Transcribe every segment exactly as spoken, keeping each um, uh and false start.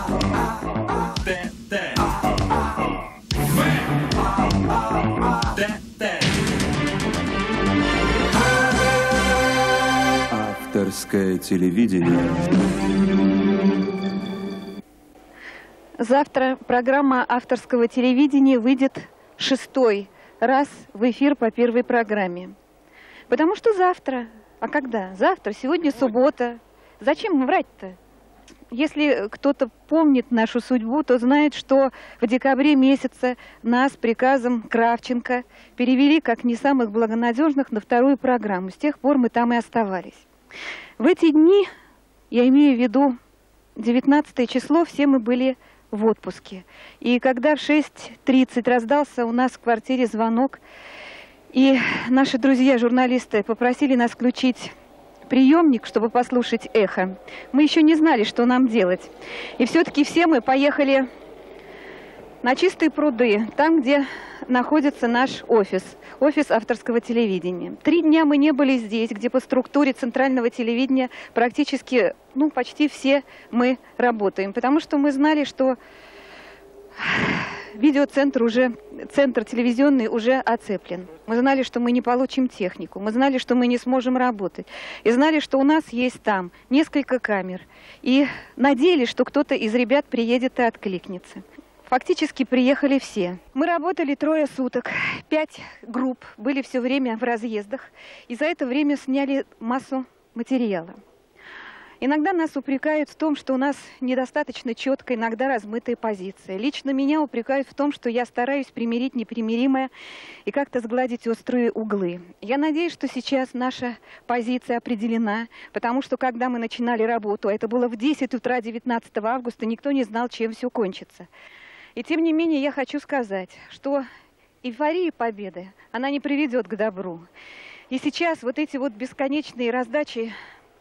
Авторское телевидение. Завтра программа авторского телевидения выйдет шестой раз в эфир по первой программе. Потому что завтра. А когда? Завтра, сегодня суббота. Зачем врать-то? Если кто-то помнит нашу судьбу, то знает, что в декабре месяце нас приказом Кравченко перевели как не самых благонадежных на вторую программу. С тех пор мы там и оставались. В эти дни, я имею в виду девятнадцатое число, все мы были в отпуске. И когда в шесть тридцать раздался у нас в квартире звонок, и наши друзья-журналисты попросили нас включить приемник, чтобы послушать эхо, мы еще не знали, что нам делать. И все-таки все мы поехали на Чистые пруды, там, где находится наш офис, офис авторского телевидения. Три дня мы не были здесь, где по структуре центрального телевидения практически, ну, почти все мы работаем, потому что мы знали, что видеоцентр уже, центр телевизионный уже оцеплен. Мы знали, что мы не получим технику, мы знали, что мы не сможем работать. И знали, что у нас есть там несколько камер. И надеялись, что кто-то из ребят приедет и откликнется. Фактически приехали все. Мы работали трое суток, пять групп, были все время в разъездах. И за это время сняли массу материала. Иногда нас упрекают в том, что у нас недостаточно четкая, иногда размытая позиция. Лично меня упрекают в том, что я стараюсь примирить непримиримое и как-то сгладить острые углы. Я надеюсь, что сейчас наша позиция определена, потому что когда мы начинали работу, а это было в десять утра девятнадцатого августа, никто не знал, чем все кончится. И тем не менее я хочу сказать, что эйфория победы, она не приведет к добру. И сейчас вот эти вот бесконечные раздачи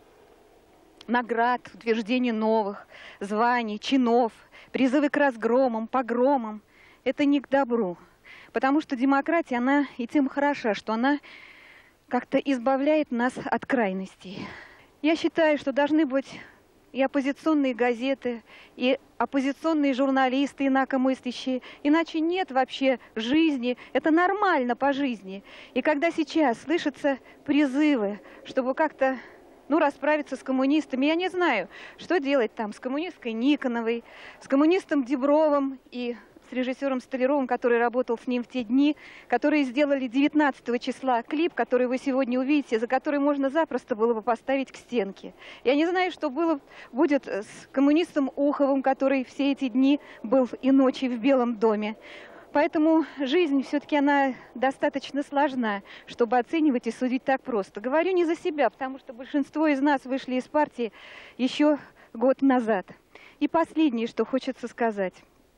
наград, утверждение новых званий, чинов, призывы к разгромам, погромам, это не к добру. Потому что демократия, она и тем хороша, что она как-то избавляет нас от крайностей. Я считаю, что должны быть и оппозиционные газеты, и оппозиционные журналисты, инакомыслящие. Иначе нет вообще жизни. Это нормально по жизни. И когда сейчас слышатся призывы, чтобы как-то ну, расправиться с коммунистами. Я не знаю, что делать там с коммунисткой Никоновой, с коммунистом Дебровым и с режиссером Столяровым, который работал с ним в те дни, которые сделали девятнадцатого числа клип, который вы сегодня увидите, за который можно запросто было бы поставить к стенке. Я не знаю, что было, будет с коммунистом Уховым, который все эти дни был и ночи в Белом доме. Поэтому жизнь все-таки она достаточно сложна, чтобы оценивать и судить так просто. Говорю не за себя, потому что большинство из нас вышли из партии еще год назад. И последнее, что хочется сказать.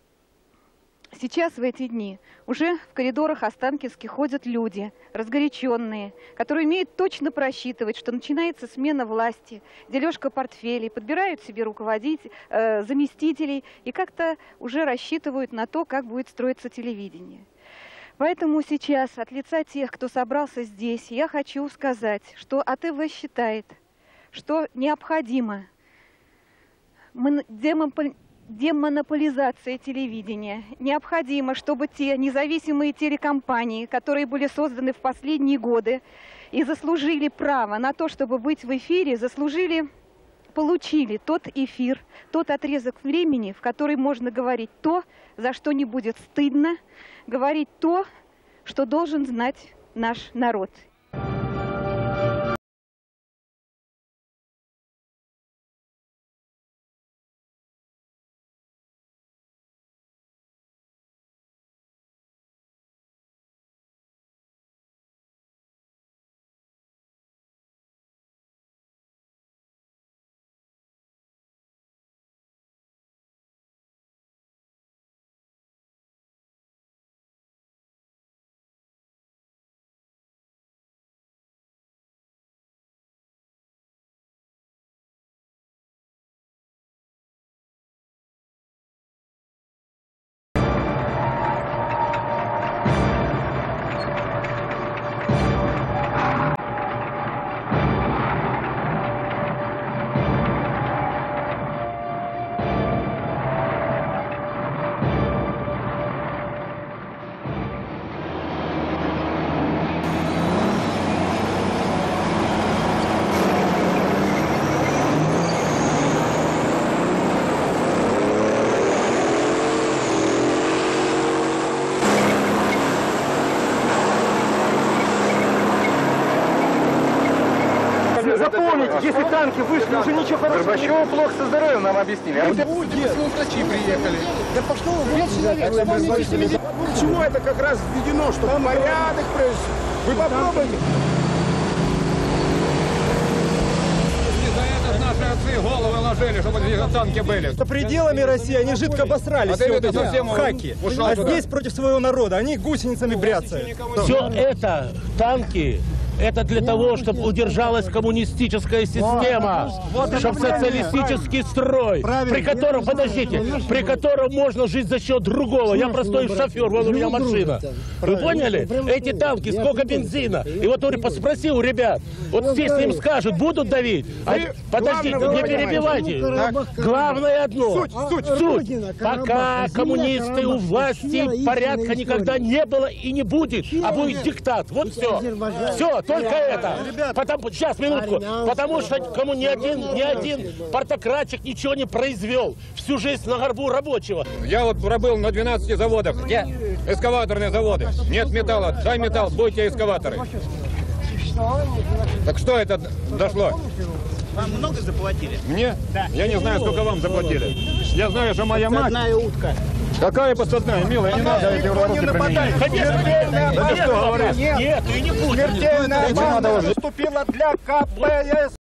Сейчас в эти дни уже в коридорах Останкинских ходят люди, разгоряченные, которые умеют точно просчитывать, что начинается смена власти, дележка портфелей, подбирают себе руководителей, э, заместителей и как-то уже рассчитывают на то, как будет строиться телевидение. Поэтому сейчас от лица тех, кто собрался здесь, я хочу сказать, что АТВ считает, что необходимо демонстрировать демонополизация телевидения. Необходимо, чтобы те независимые телекомпании, которые были созданы в последние годы и заслужили право на то, чтобы быть в эфире, заслужили, получили тот эфир, тот отрезок времени, в который можно говорить то, за что не будет стыдно, говорить то, что должен знать наш народ. Если танки вышли, уже ничего хорошего. Горбачеву плохо со здоровьем нам объяснили. А вот врачи приехали. Да пошел вы, человек. Почему это как раз введено, чтобы там порядок происходит? Вы попробуйте. За это наши отцы головы ложили, чтобы здесь танки были. За пределами России они жидко обосрались А ты, сегодня видно, совсем в хаке. ушел А туда. здесь против своего народа они гусеницами бряцают. Все это танки. Это для того, чтобы удержалась коммунистическая система, чтобы социалистический строй, при котором, подождите, при котором можно жить за счет другого. Я простой шофер, вон у меня машина. Вы поняли? Эти танки, сколько бензина? И вот он спроси у ребят, вот если им скажут, будут давить? А, подождите, не перебивайте. Главное одно. Суть. Пока коммунисты у власти, порядка никогда не было и не будет, а будет диктат. Вот все. Все. Только это. Потому, сейчас, минутку. Потому что кому ни один, ни один партократчик ничего не произвел. Всю жизнь на горбу рабочего. Я вот пробыл на двенадцати заводах. Где? Эскаваторные заводы. Нет металла. Дай металл, будьте эскаваторы. Так что это дошло? Вам много заплатили? Мне? Да. Я не знаю, сколько вам заплатили. Я знаю, что моя мать... Одна утка. Какая подсадная, милая, не надо эти уроки применять. Конечно, Да ты что говоришь? нет, и не будет. Смертельная банда выступила для ка пэ эс.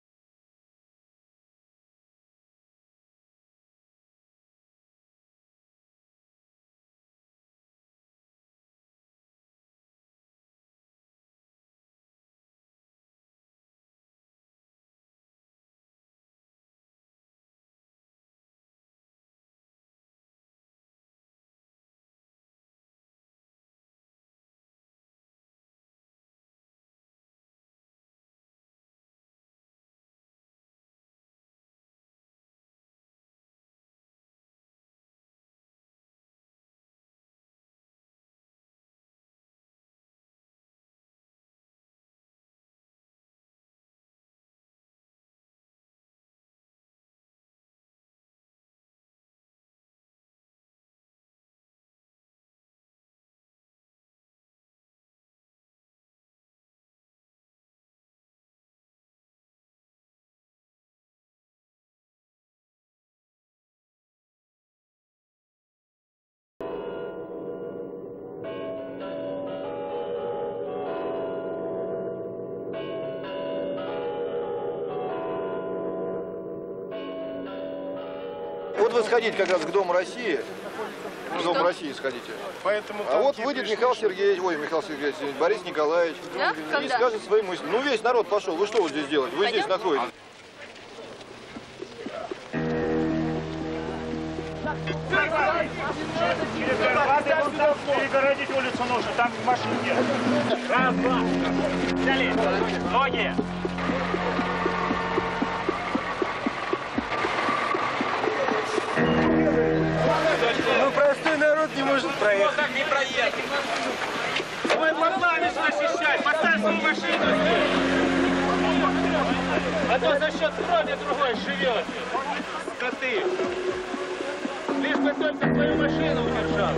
Вот вы сходите как раз к Дому России. К Дому России сходите. Поэтому А вот выйдет Михаил Сергеевич, ой, Михаил Сергеевич, Борис Николаевич. Да? И Когда? скажет свои мысли. Ну, весь народ пошел. Вы что вот здесь делаете? Вы Пойдем? здесь находитесь. Перегородить улицу нужно, там машин нет. Раз, два. Взяли. Ноги. Ну, простой народ не может проехать. Так не проедет. Ой, парламент защищай, поставь свою машину. А то за счет крови другой живет. Скоты. Лишь бы только свою машину удержал.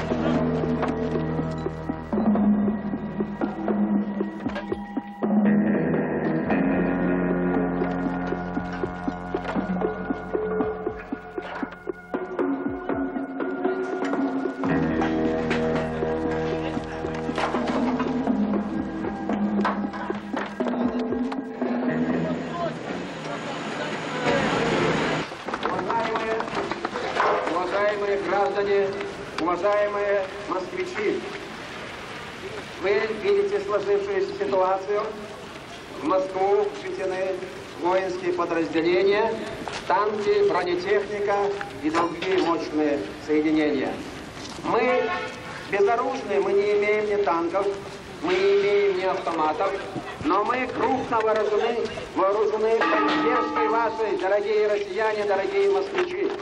Уважаемые граждане, уважаемые москвичи, вы видите сложившуюся ситуацию. В Москву введены воинские подразделения, танки, бронетехника и другие мощные соединения. Мы безоружны, мы не имеем ни танков, мы не имеем ни автоматов, но мы крупно вооружены, вооружены поддержкой вашей, дорогие россияне, дорогие москвичи.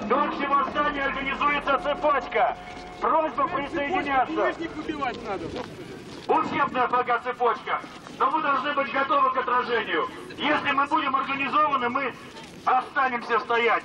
До общего здания организуется цепочка. Просьба присоединяться. убивать надо. Учебная пока цепочка. Но мы должны быть готовы к отражению. Если мы будем организованы, мы останемся стоять.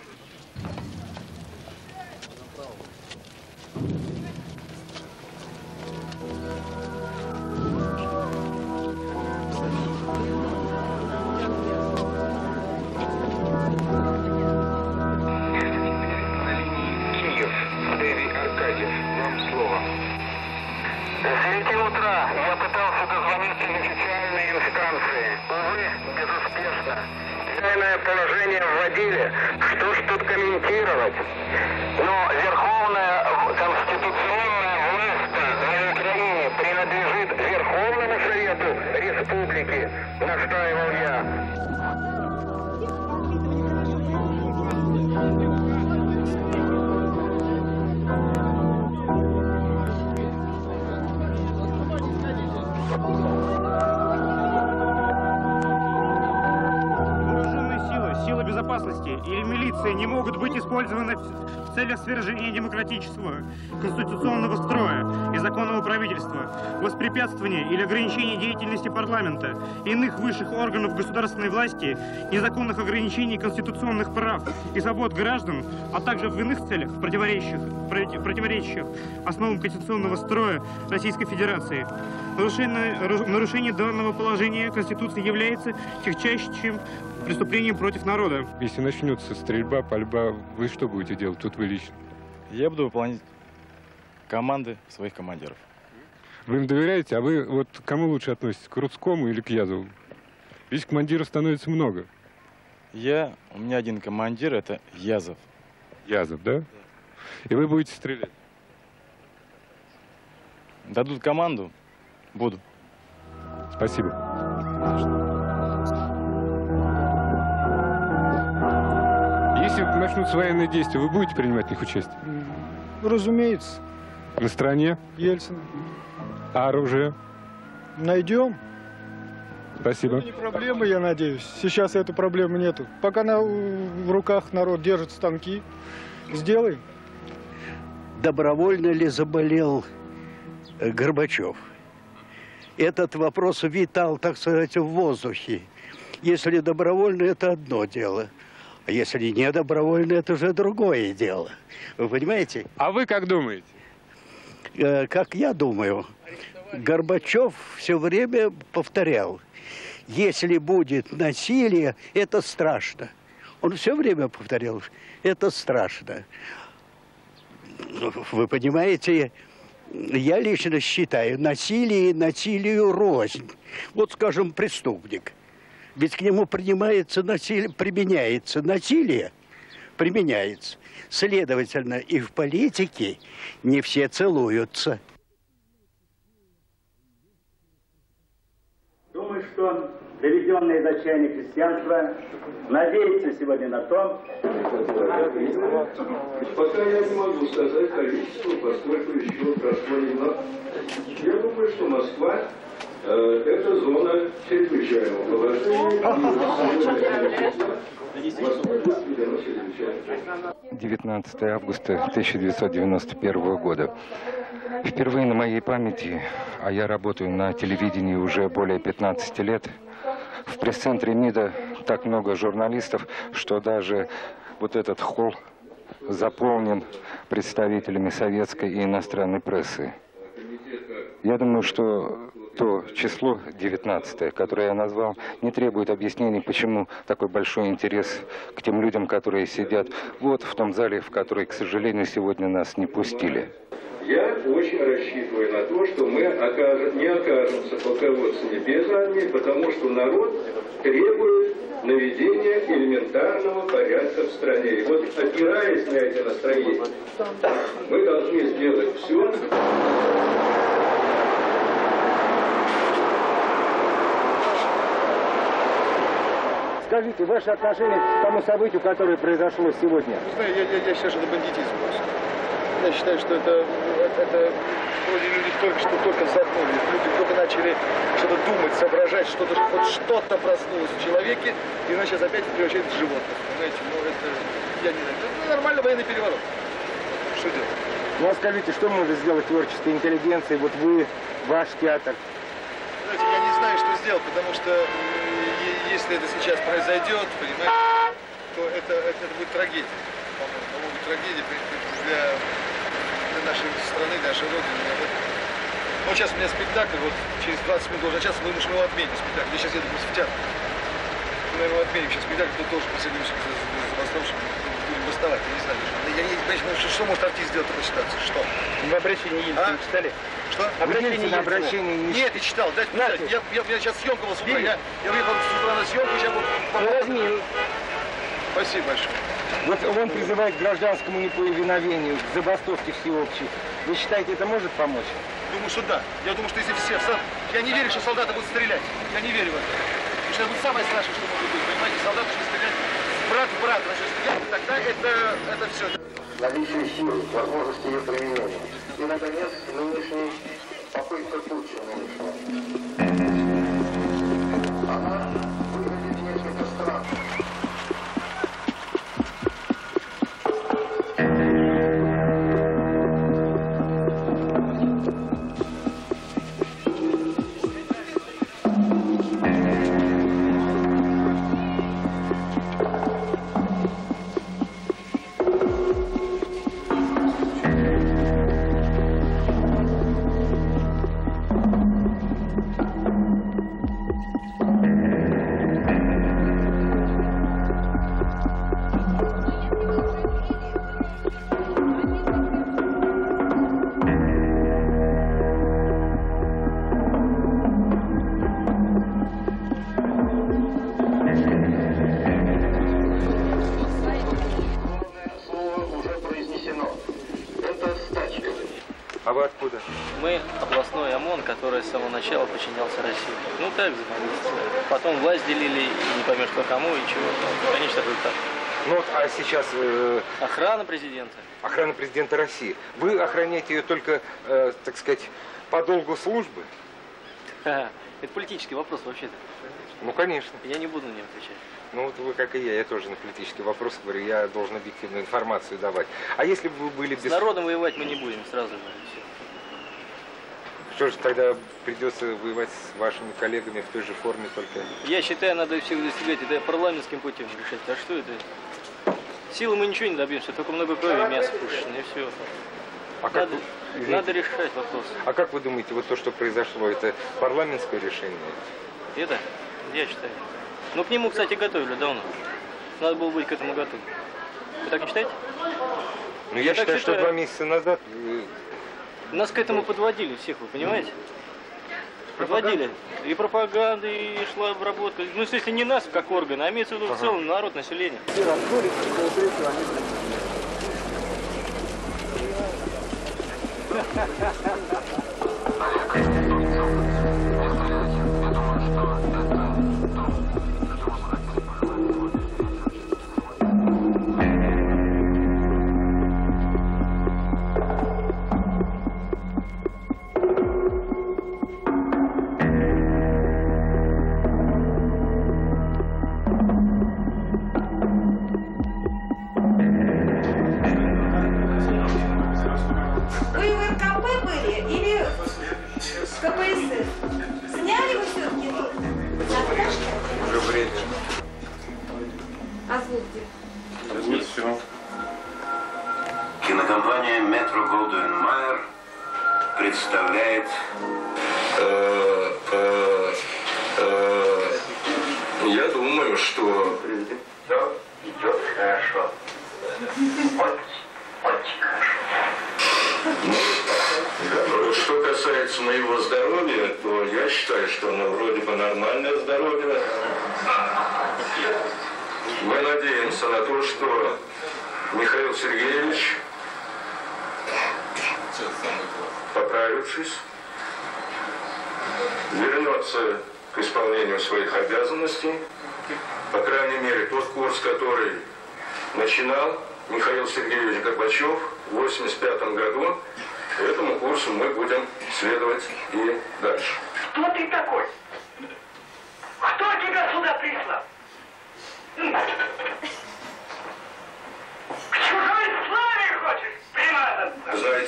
С девяти утра я пытался дозвониться в официальные инстанции. Увы, безуспешно. Реальное положение вводили. Что ж тут комментировать? Но Верховная конституционная власть на Украине принадлежит Верховному Совету Республики, настаивал я. Или милиция не могут быть использованы в целях свержения демократического, конституционного строя и законного правительства, воспрепятствования или ограничения деятельности парламента, иных высших органов государственной власти, незаконных ограничений конституционных прав и свобод граждан, а также в иных целях, противоречащих, противоречащих основам конституционного строя Российской Федерации. Нарушение, нарушение данного положения Конституции является тягчайшим преступлением против народа. Если начнется стрельба, пальба, вы что будете делать? Тут вы лично. Я буду выполнять команды своих командиров. Вы им доверяете? А вы вот к кому лучше относитесь? К Рудскому или к Язову? Ведь командиров становится много. Я, у меня один командир, это Язов. Язов, да? И вы будете стрелять? Дадут команду, буду. Спасибо. Если начнутся военные действия, вы будете принимать в них участие? Разумеется. На стороне? Ельцин. А оружие? Найдем. Спасибо. Это не проблема, я надеюсь. Сейчас этой проблемы нету. Пока на, в руках народ держит станки, сделаем. Добровольно ли заболел Горбачев? Этот вопрос витал, так сказать, в воздухе. Если добровольно, это одно дело. А если не добровольно, это уже другое дело. Вы понимаете? А вы как думаете? Э, как я думаю, Горбачев все время повторял, если будет насилие, это страшно. Он все время повторял, это страшно. Вы понимаете, я лично считаю, насилие насилию рознь. Вот, скажем, преступник. Ведь к нему принимается насилие, применяется насилие, применяется. Следовательно, и в политике не все целуются. Думаю, что приведенное изначально крестьянство надеется сегодня на то, пока я не могу сказать количество, поскольку еще прошло немного. Я думаю, что Москва э, это зона чрезвычайного положения. девятнадцатое августа тысяча девятьсот девяносто первого года. Впервые на моей памяти, а я работаю на телевидении уже более пятнадцати лет, в пресс-центре МИДа так много журналистов, что даже вот этот холл заполнен представителями советской и иностранной прессы. Я думаю, что то число девятнадцатое, которое я назвал, не требует объяснений, почему такой большой интерес к тем людям, которые сидят вот в том зале, в который, к сожалению, сегодня нас не пустили. Я очень рассчитываю на то, что мы окажем, не окажемся полководцами без армии, потому что народ требует наведения элементарного порядка в стране. И вот, опираясь на эти настроения, мы должны сделать все. Скажите, ваше отношение к тому событию, которое произошло сегодня? Я, я, я считаю, что это бандитизм. Я считаю, что это, это вроде люди только что только задумались, люди только начали что-то думать, соображать, что-то, хоть что-то проснулось в человеке, и она сейчас опять превращается в животных. Знаете, ну это... я не знаю. Это нормальный военный переворот. Что делать? Ну а скажите, что может сделать творческая интеллигенция, вот вы, ваш театр? Знаете, я не знаю, что сделать, потому что э, если это сейчас произойдет, понимаете, то это, это, это будет трагедия. По-моему, по-моему, трагедия для, для нашей страны, для нашей Родины. Вот, вот сейчас у меня спектакль, вот через двадцать минут должен час, мы можем его отменить, спектакль. Я сейчас еду в театр. Мы его отменим сейчас спектакль, то тоже посадимся за забастовщиками, будем бастовать, я не знаю. Я не понимаю, что, что может артист сделать в такой ситуации? Что? В обращении Ельцина а? читали? Что? Обращение Ельцина. Обращение Ельцина. Нет, я читал. Дайте мне читать. Я, я, я сейчас съемка была с утра. Я, я уехал с утра на съемку, сейчас буду... Ну, возьми. Спасибо большое. Вот он призывает к гражданскому неповиновению, к забастовке всеобщей. Вы считаете, это может помочь? Думаю, что да. Я думаю, что если все... Я не верю, что солдаты будут стрелять. Я не верю в это. Потому что это будет самое страшное, что может быть. Понимаете, солдаты начнут стрелять. Брат в брата начнут стрелять. Тогда это, это все. Наличие сил, возможности ее применения. И, наконец, нынешний попытка Путина. Она выглядит несколько странно. А вы откуда? Мы областной ОМОН, который с самого начала подчинялся России. Ну так, взаимодействие. Потом власть делили, и не поймешь, кто кому и чего. Ну, конечно, результат. Ну вот, а сейчас... Э, охрана президента. Охрана президента России. Вы охраняете ее только, э, так сказать, по долгу службы? Ха-ха. Это политический вопрос вообще-то. Ну, конечно. Я не буду на него отвечать. Ну вот вы, как и я, я тоже на политический вопрос говорю, я должен объективную информацию давать. А если бы вы были без... С народом воевать мы не будем, сразу же. Что же тогда придется воевать с вашими коллегами в той же форме только? Я считаю, надо всех достигать это парламентским путем решать. А что это? Силы мы ничего не добьемся, только много крови, мяса пушечное, и все. А надо, как вы... надо решать вопрос. А как вы думаете, вот то, что произошло, это парламентское решение? Это? Я считаю. Ну, к нему, кстати, готовили давно. Надо было быть к этому готовым. Вы так не считаете? Ну, я, я считаю, что два месяца назад... Нас к этому подводили всех, вы понимаете? Подводили. И пропаганда, и шла обработка. Ну, если не нас, как органы, а имеется в виду в целом народ, население. Кинокомпания Metro Goldwyn Mayer представляет э, э, э, я думаю, что все идет хорошо. Очень, очень хорошо. Что касается моего здоровья, то я считаю, что оно вроде бы нормальное здоровье. Мы надеемся на то, что Михаил Сергеевич, поправившись, вернется к исполнению своих обязанностей. По крайней мере, тот курс, который начинал Михаил Сергеевич Горбачев в восемьдесят пятом году, этому курсу мы будем следовать и дальше. Кто ты такой? Кто тебя сюда прислал?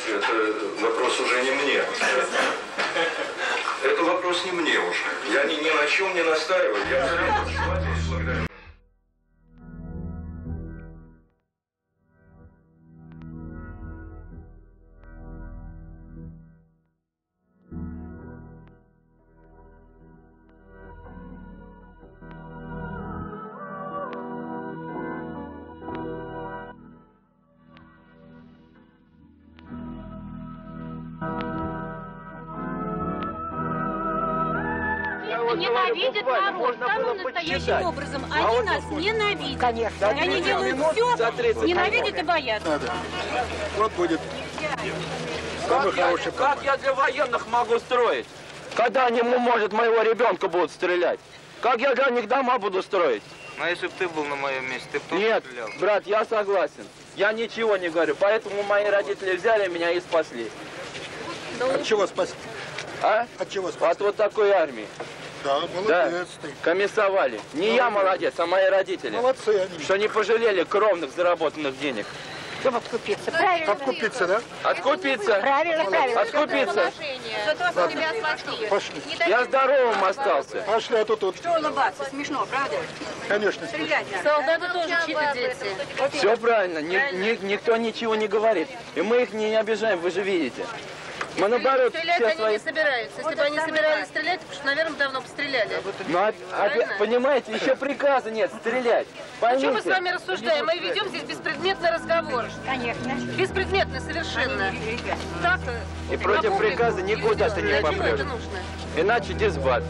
знаете, это вопрос уже не мне. Это вопрос не мне уже. Я ни, ни на чем не настаиваю. Я все равно благодарю. Ненавидят народ самым настоящим образом. Они а нас вот ненавидят. Конечно. Они делают все, ненавидят и боятся. Вот будет самый хороший. Как я для военных могу строить? Когда они, может, моего ребенка будут стрелять? Как я для них дома буду строить? Ну, если бы ты был на моем месте, ты бы тоже Нет, стрелял. брат, я согласен. Я ничего не говорю. Поэтому мои родители взяли меня и спасли. От чего спасли? А? От чего спасли? От вот такой армии. Да, молодец да. ты. Комиссовали. Не молодец. Я молодец, а мои родители. Молодцы они. Что не пожалели кровных заработанных денег. Чтобы откупиться. Правильно. Откупиться, да? Откупиться. Правильно, правильно. Откупиться. Зато что тебя спасли. Пошли. Я здоровым остался. Пошли, а то тут. Что улыбаться? Смешно, правда? Конечно, смешно. Солдаты тоже чьи-то дети. Все правильно. Ни, ни, никто ничего не говорит. И мы их не обижаем, вы же видите. Мы наоборот, стрелять все они свои... не собираются. Если бы они собирались стрелять, то, наверное, давно бы стреляли. Ну, а, а, понимаете, еще приказа нет стрелять. Поймите. О чем мы с вами рассуждаем? Мы ведем здесь беспредметный разговор. Конечно. Беспредметный совершенно. Так, и против приказа никуда ты не попрешь. Иначе дисбат.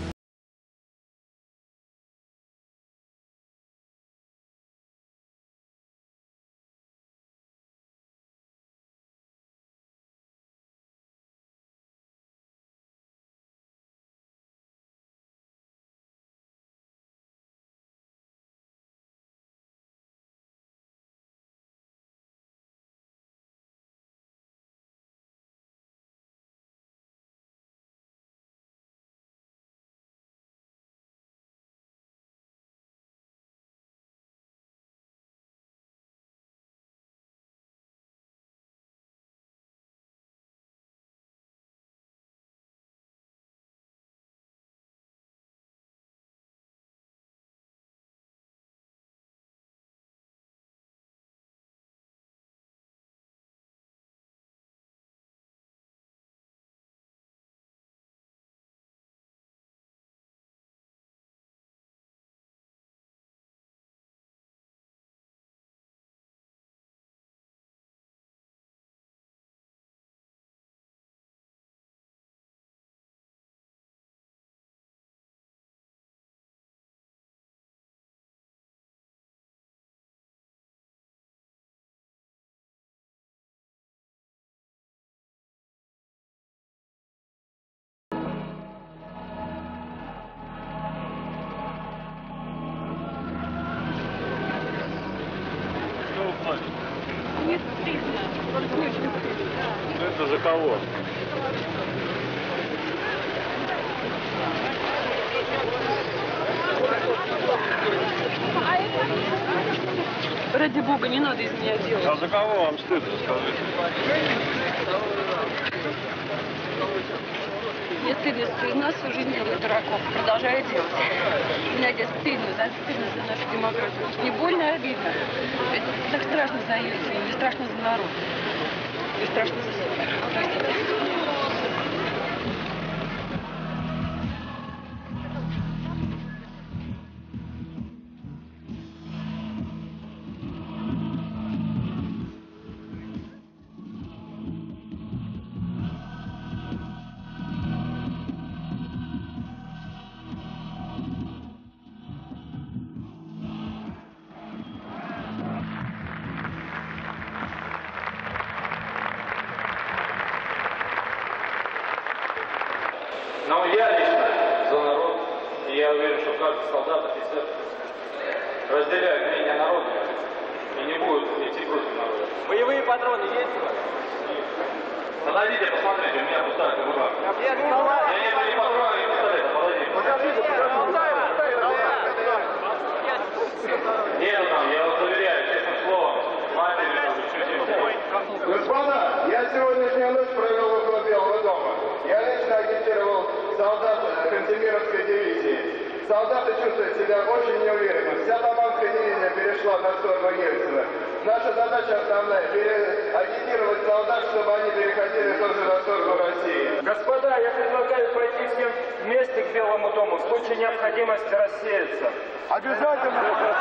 Это за кого? Ради бога, не надо из меня делать. А за кого вам стыдно, скажите? Мне стыдно, что из нас всю жизнь делают дураков. Продолжаю делать. Мне здесь стыдно, да, стыдно за нашу демократию. Не больно, а обидно. Это так страшно за Ельцина, не страшно за народ. Не страшно за себя. Простите. Но я лично за народ, и я уверен, что каждый солдат, офицер разделяет мнение народа и не будет идти против народа. Боевые патроны есть у вас? Подойдите, посмотрите, у меня пустая кобура. Я не патроны, не пистолет, а подойдите. Нет, там, я вас заверяю, честным словом, матери, там, чуть-чуть. Господа, я сегодняшнюю ночь провел около Белого дома. Я лично агитировал солдат Кантемировской дивизии. Солдаты чувствуют себя очень неуверенно. Вся Таманская дивизия перешла на сторону Ельцина. Наша задача основная – агитировать солдат, чтобы они переходили тоже на сторону России. Господа, я предлагаю пройти всем вместе к Белому дому в случае необходимости рассеяться. Обязательно!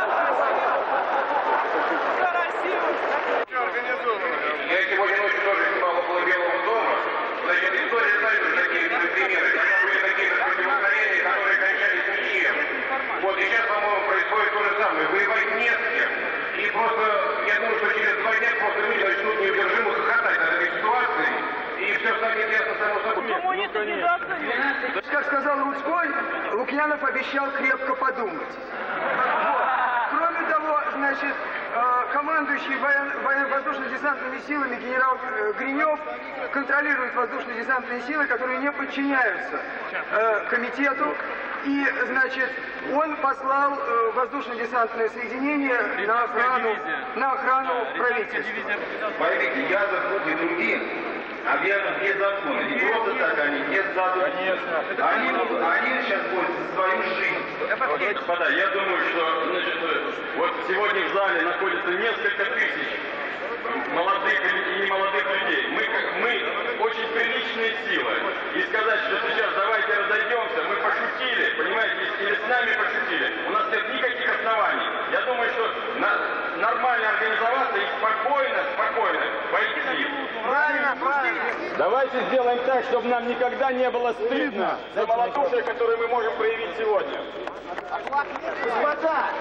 Я сегодня ночью тоже снимал около Белого дома. Значит, история знает уже такие примеры. Были какие-то противостояния, которые кончались ничем. Вот, и сейчас, по-моему, происходит то же самое. Воевать не с кем. И просто, я думаю, что через два дня просто люди начнут неудержимо хохотать над этой ситуацией. И все станет ясно само собой. Как сказал Рудской, Лукьянов обещал крепко подумать. Кроме того, значит, командующий военно-воздушно-десантными силами генерал Гринев контролирует воздушно-десантные силы, которые не подчиняются комитету. И, значит, он послал воздушно-десантное соединение на охрану, на охрану правительства. Поймите, Язов, Путин, другие объявят без закона. Не просто так они, без закона. Конечно. Они, они сейчас борются за свою жизнь. Господа, я думаю, что значит, вот сегодня в зале находится несколько тысяч молодых и немолодых людей. Мы, мы очень приличные силы. И сказать, что сейчас давайте разойдемся, мы пошутили, понимаете, или с нами пошутили, у нас нет никаких оснований. Я думаю, что на, нормально организоваться и спокойно, спокойно пойти. Правильно, правильно. Давайте сделаем так, чтобы нам никогда не было стыдно за малодушие, которое мы можем проявить сегодня. Господа,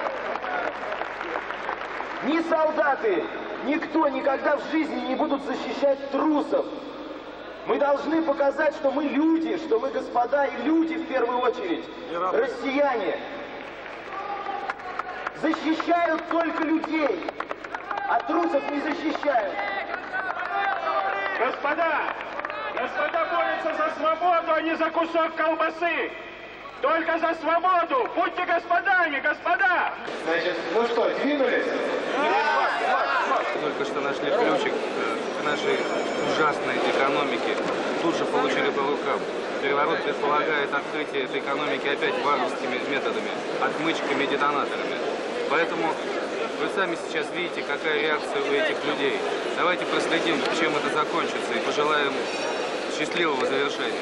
ни солдаты, никто никогда в жизни не будут защищать трусов. Мы должны показать, что мы люди, что мы господа и люди в первую очередь. Россияне защищают только людей, а трусов не защищают. Господа, господа борются за свободу, а не за кусок колбасы. Только за свободу! Будьте господами, господа! Значит, ну что, двинулись? Только что нашли ключик к нашей ужасной экономике. Тут же получили по рукам. Переворот предполагает открытие этой экономики опять варварскими методами, отмычками и детонаторами. Поэтому вы сами сейчас видите, какая реакция у этих людей. Давайте проследим, чем это закончится, и пожелаем счастливого завершения.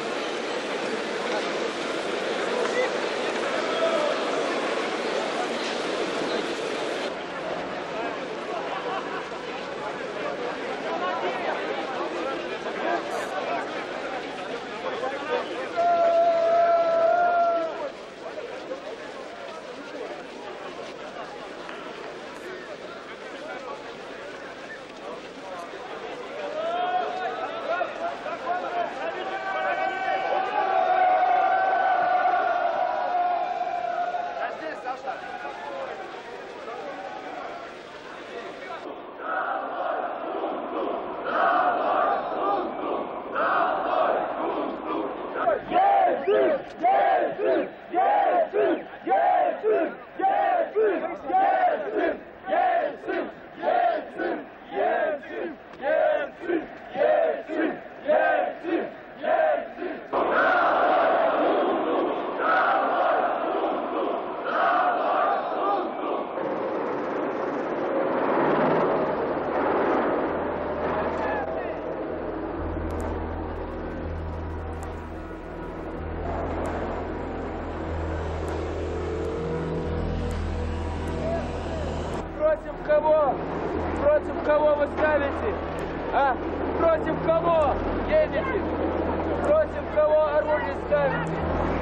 Против кого? Против кого вы ставите? А? Против кого едете? Против кого оружие ставите?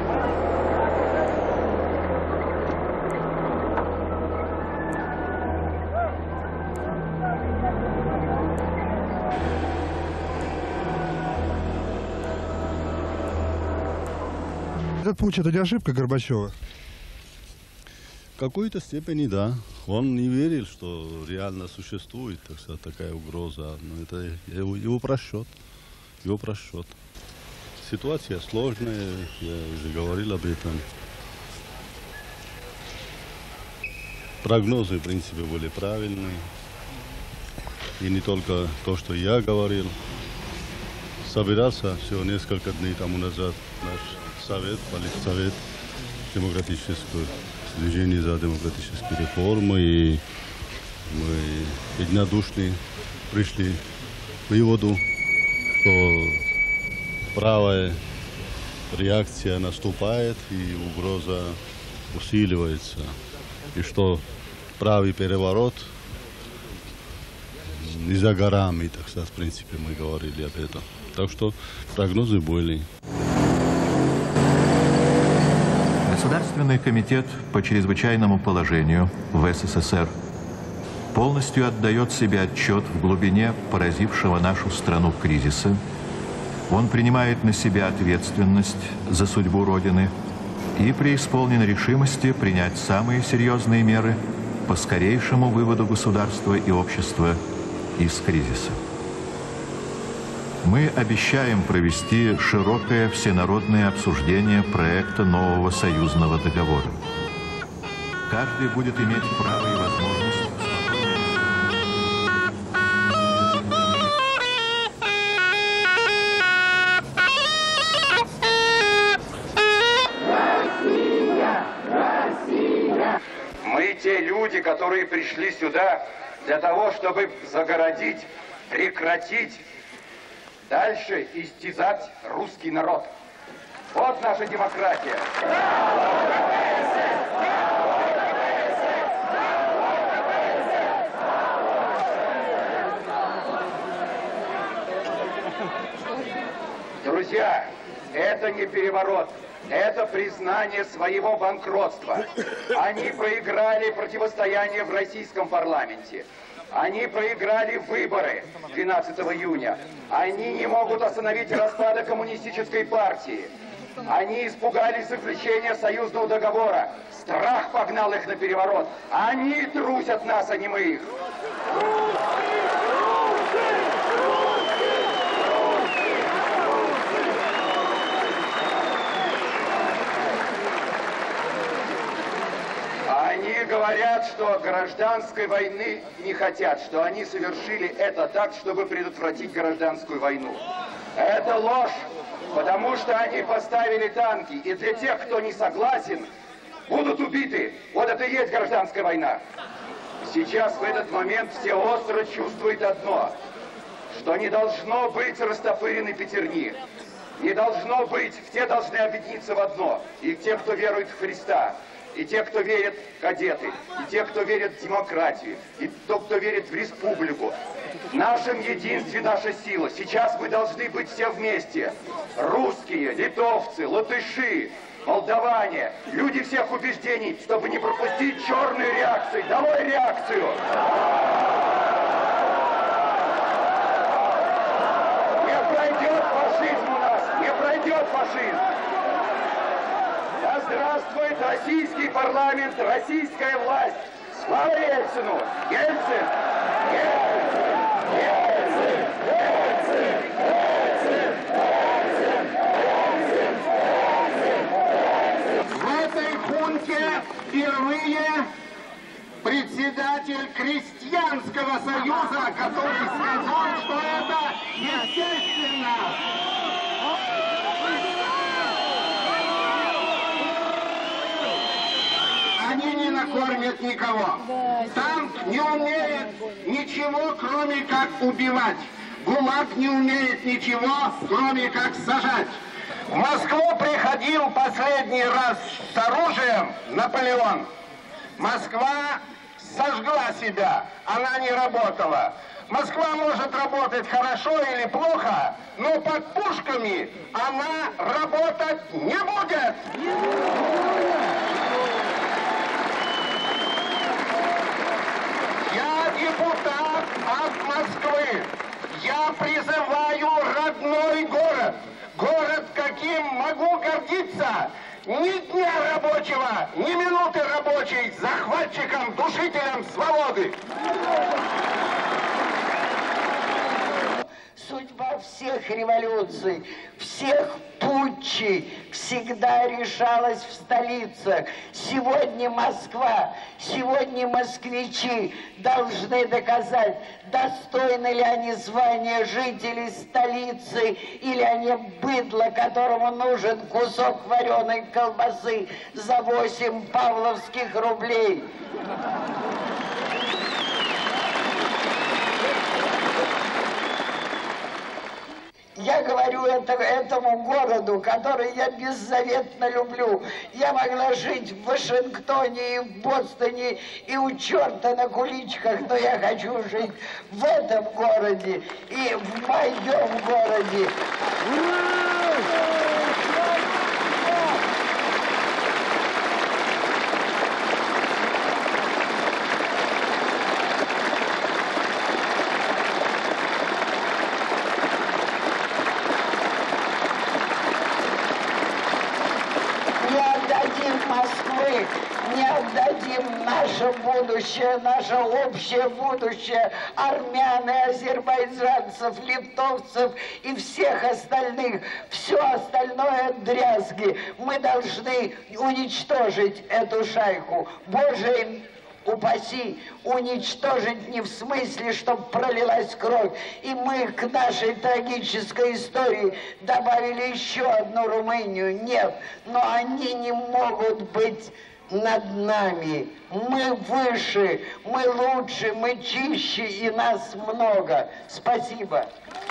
Этот путь — это не ошибка Горбачева? В какой-то степени да. Он не верил, что реально существует, так сказать, такая угроза. Но это его, его просчет. Его просчет. Ситуация сложная, я уже говорил об этом. Прогнозы, в принципе, были правильные. И не только то, что я говорил. собирался всего несколько дней тому назад наш совет, политсовет демократического движения за демократические реформы, и мы единодушно пришли к выводу, что правая реакция наступает и угроза усиливается, и что правый переворот не за горами, так сказать, в принципе, мы говорили об этом. Так что прогнозы были. Государственный комитет по чрезвычайному положению в СССР полностью отдает себе отчет в глубине поразившего нашу страну кризиса. Он принимает на себя ответственность за судьбу Родины и преисполнен решимости принять самые серьезные меры по скорейшему выводу государства и общества из кризиса. Мы обещаем провести широкое всенародное обсуждение проекта нового союзного договора. Каждый будет иметь право и возможность Мы те люди, которые пришли сюда для того, чтобы загородить, прекратить, дальше истязать русский народ. Вот наша демократия. Друзья, это не переворот. Это признание своего банкротства. Они проиграли противостояние в российском парламенте. Они проиграли выборы двенадцатого июня. Они не могут остановить распада коммунистической партии. Они испугались заключения союзного договора. Страх погнал их на переворот. Они трусят нас, а не мы их. Они говорят, что гражданской войны не хотят, что они совершили это так, чтобы предотвратить гражданскую войну. Это ложь, потому что они поставили танки, и для тех, кто не согласен, будут убиты. Вот это и есть гражданская война. Сейчас, в этот момент, все остро чувствуют одно, что не должно быть растопырены пятерни. Не должно быть, все должны объединиться в одно. И те, кто верует в Христа, и те, кто верит в кадеты, и те, кто верит в демократию, и те, кто верит в республику. В нашем единстве наша сила. Сейчас мы должны быть все вместе. Русские, литовцы, латыши, молдаване, люди всех убеждений, чтобы не пропустить черную реакцию. Давай реакцию! Не пройдет фашизм у нас, не пройдет фашизм. Да здравствует российский парламент, российская власть! Слава Ельцину! Ельцин! Ельцин! Ельцин! Ельцин! Ельцин! В этой хунте впервые председатель Крестьянского союза, который сказал, что это естественно. Они не накормят никого. Танк не умеет ничего, кроме как убивать. ГУЛАГ не умеет ничего, кроме как сажать. В Москву приходил последний раз с оружием Наполеон. Москва сожгла себя, она не работала. Москва может работать хорошо или плохо, но под пушками она работать не будет. Я депутат от Москвы. Я призываю родной город. Город, каким могу гордиться. Ни дня рабочего, ни минуты рабочей захватчиком, душителем свободы. Судьба всех революций, всех путчи всегда решалась в столицах. Сегодня Москва, сегодня москвичи должны доказать, достойны ли они звания жителей столицы, или они быдло, которому нужен кусок вареной колбасы за восемь павловских рублей. Я говорю это, этому городу, который я беззаветно люблю. Я могла жить в Вашингтоне и в Бостоне и у черта на куличках, но я хочу жить в этом городе и в моем городе. Москвы, не отдадим наше будущее, наше общее будущее армян и азербайджанцев, литовцев и всех остальных. Все остальное дрязги. Мы должны уничтожить эту шайку. Боже, упаси, уничтожить не в смысле, чтобы пролилась кровь. И мы к нашей трагической истории добавили еще одну Румынию. Нет, но они не могут быть над нами. Мы выше, мы лучше, мы чище, и нас много. Спасибо.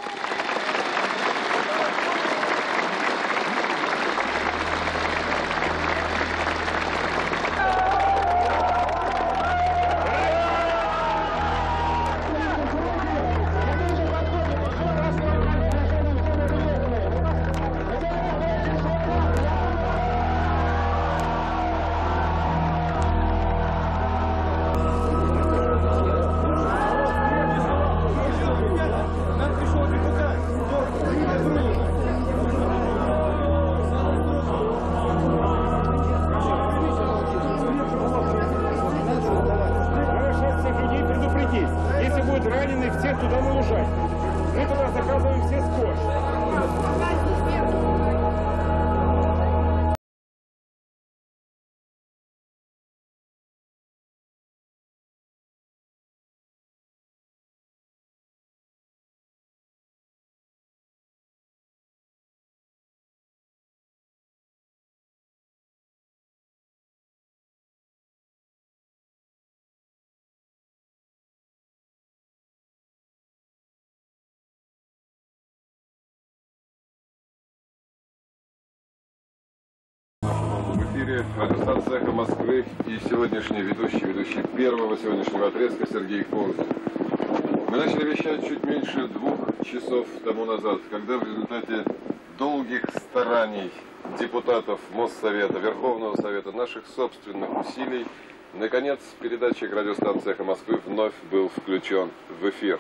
В эфире радиостанция «Эхо Москвы» и сегодняшний ведущий, ведущий первого сегодняшнего отрезка Сергей Корнев. Мы начали вещать чуть меньше двух часов тому назад, когда в результате долгих стараний депутатов Моссовета, Верховного Совета, наших собственных усилий, наконец передатчик радиостанции «Эхо Москвы» вновь был включен в эфир.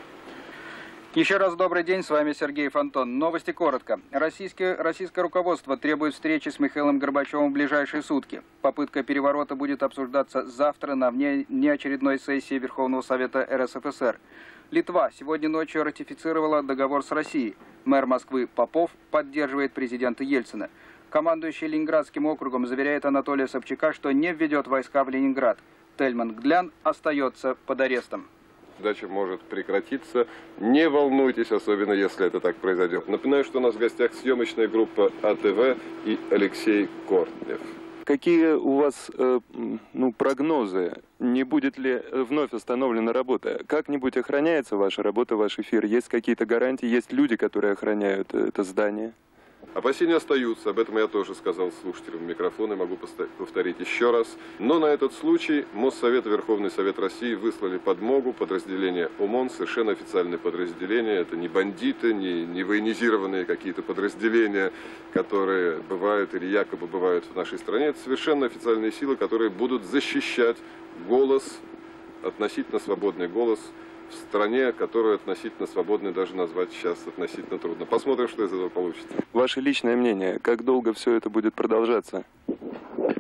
Еще раз добрый день, с вами Сергей Фонтон. Новости коротко. Российское, российское руководство требует встречи с Михаилом Горбачевым в ближайшие сутки. Попытка переворота будет обсуждаться завтра на внеочередной сессии Верховного Совета эр эс эф эс эр. Литва сегодня ночью ратифицировала договор с Россией. Мэр Москвы Попов поддерживает президента Ельцина. Командующий Ленинградским округом заверяет Анатолия Собчака, что не введет войска в Ленинград. Тельман Глян остается под арестом. Дача может прекратиться. Не волнуйтесь, особенно если это так произойдет. Напоминаю, что у нас в гостях съемочная группа а тэ вэ и Алексей Кортнев. Какие у вас э, ну, прогнозы? Не будет ли вновь остановлена работа? Как-нибудь охраняется ваша работа, ваш эфир? Есть какие-то гарантии? Есть люди, которые охраняют это здание? Опасения остаются, об этом я тоже сказал слушателям в микрофон и могу повторить еще раз. Но на этот случай Моссовет и Верховный Совет России выслали подмогу, подразделение ОМОН, совершенно официальное подразделение. Это не бандиты, не, не военизированные какие-то подразделения, которые бывают или якобы бывают в нашей стране. Это совершенно официальные силы, которые будут защищать голос, относительно свободный голос в стране, которую относительно свободной даже назвать сейчас относительно трудно. Посмотрим, что из этого получится. Ваше личное мнение, как долго все это будет продолжаться?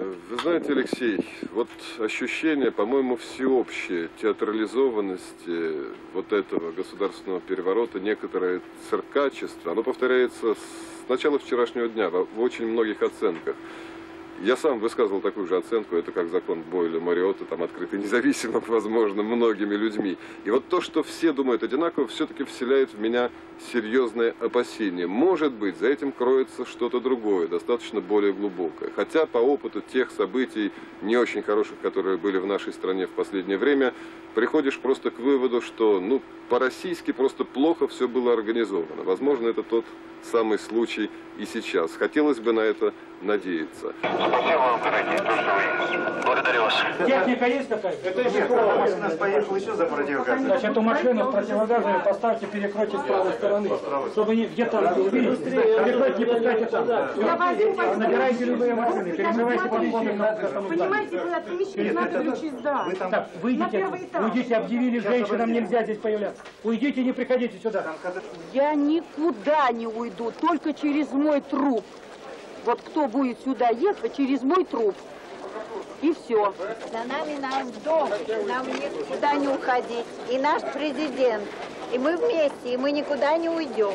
Вы знаете, Алексей, вот ощущение, по-моему, всеобщее театрализованности вот этого государственного переворота, некоторое циркачество, оно повторяется с начала вчерашнего дня в очень многих оценках. Я сам высказывал такую же оценку, это как закон Бойля-Мориотта, там открытый независимо, возможно, многими людьми. И вот то, что все думают одинаково, все-таки вселяет в меня серьезное опасение. Может быть, за этим кроется что-то другое, достаточно более глубокое. Хотя по опыту тех событий, не очень хороших, которые были в нашей стране в последнее время, приходишь просто к выводу, что ну, по-российски просто плохо все было организовано. Возможно, это тот самый случай и сейчас. Хотелось бы на это надеяться. Благодарю вас. Техника есть какая-то? Это еще у нас поехал еще за противогазом. Значит, эту машину с противогазами поставьте, перекройте с правой стороны, чтобы не где-то увидели. Перекройте, не пускайте там. Набирайте любые машины, перекрывайте подходы на этом. Понимаете, вы отмещите, надо ключи, да. Так, выйдите, уйдите, объявили, женщинам нельзя здесь появляться. Уйдите, не приходите сюда. Я никуда не уйду, только через мой труп. Вот кто будет сюда ехать, через мой труп. И все. За нами наш дом, нам никуда не уходить. И наш президент. И мы вместе, и мы никуда не уйдем.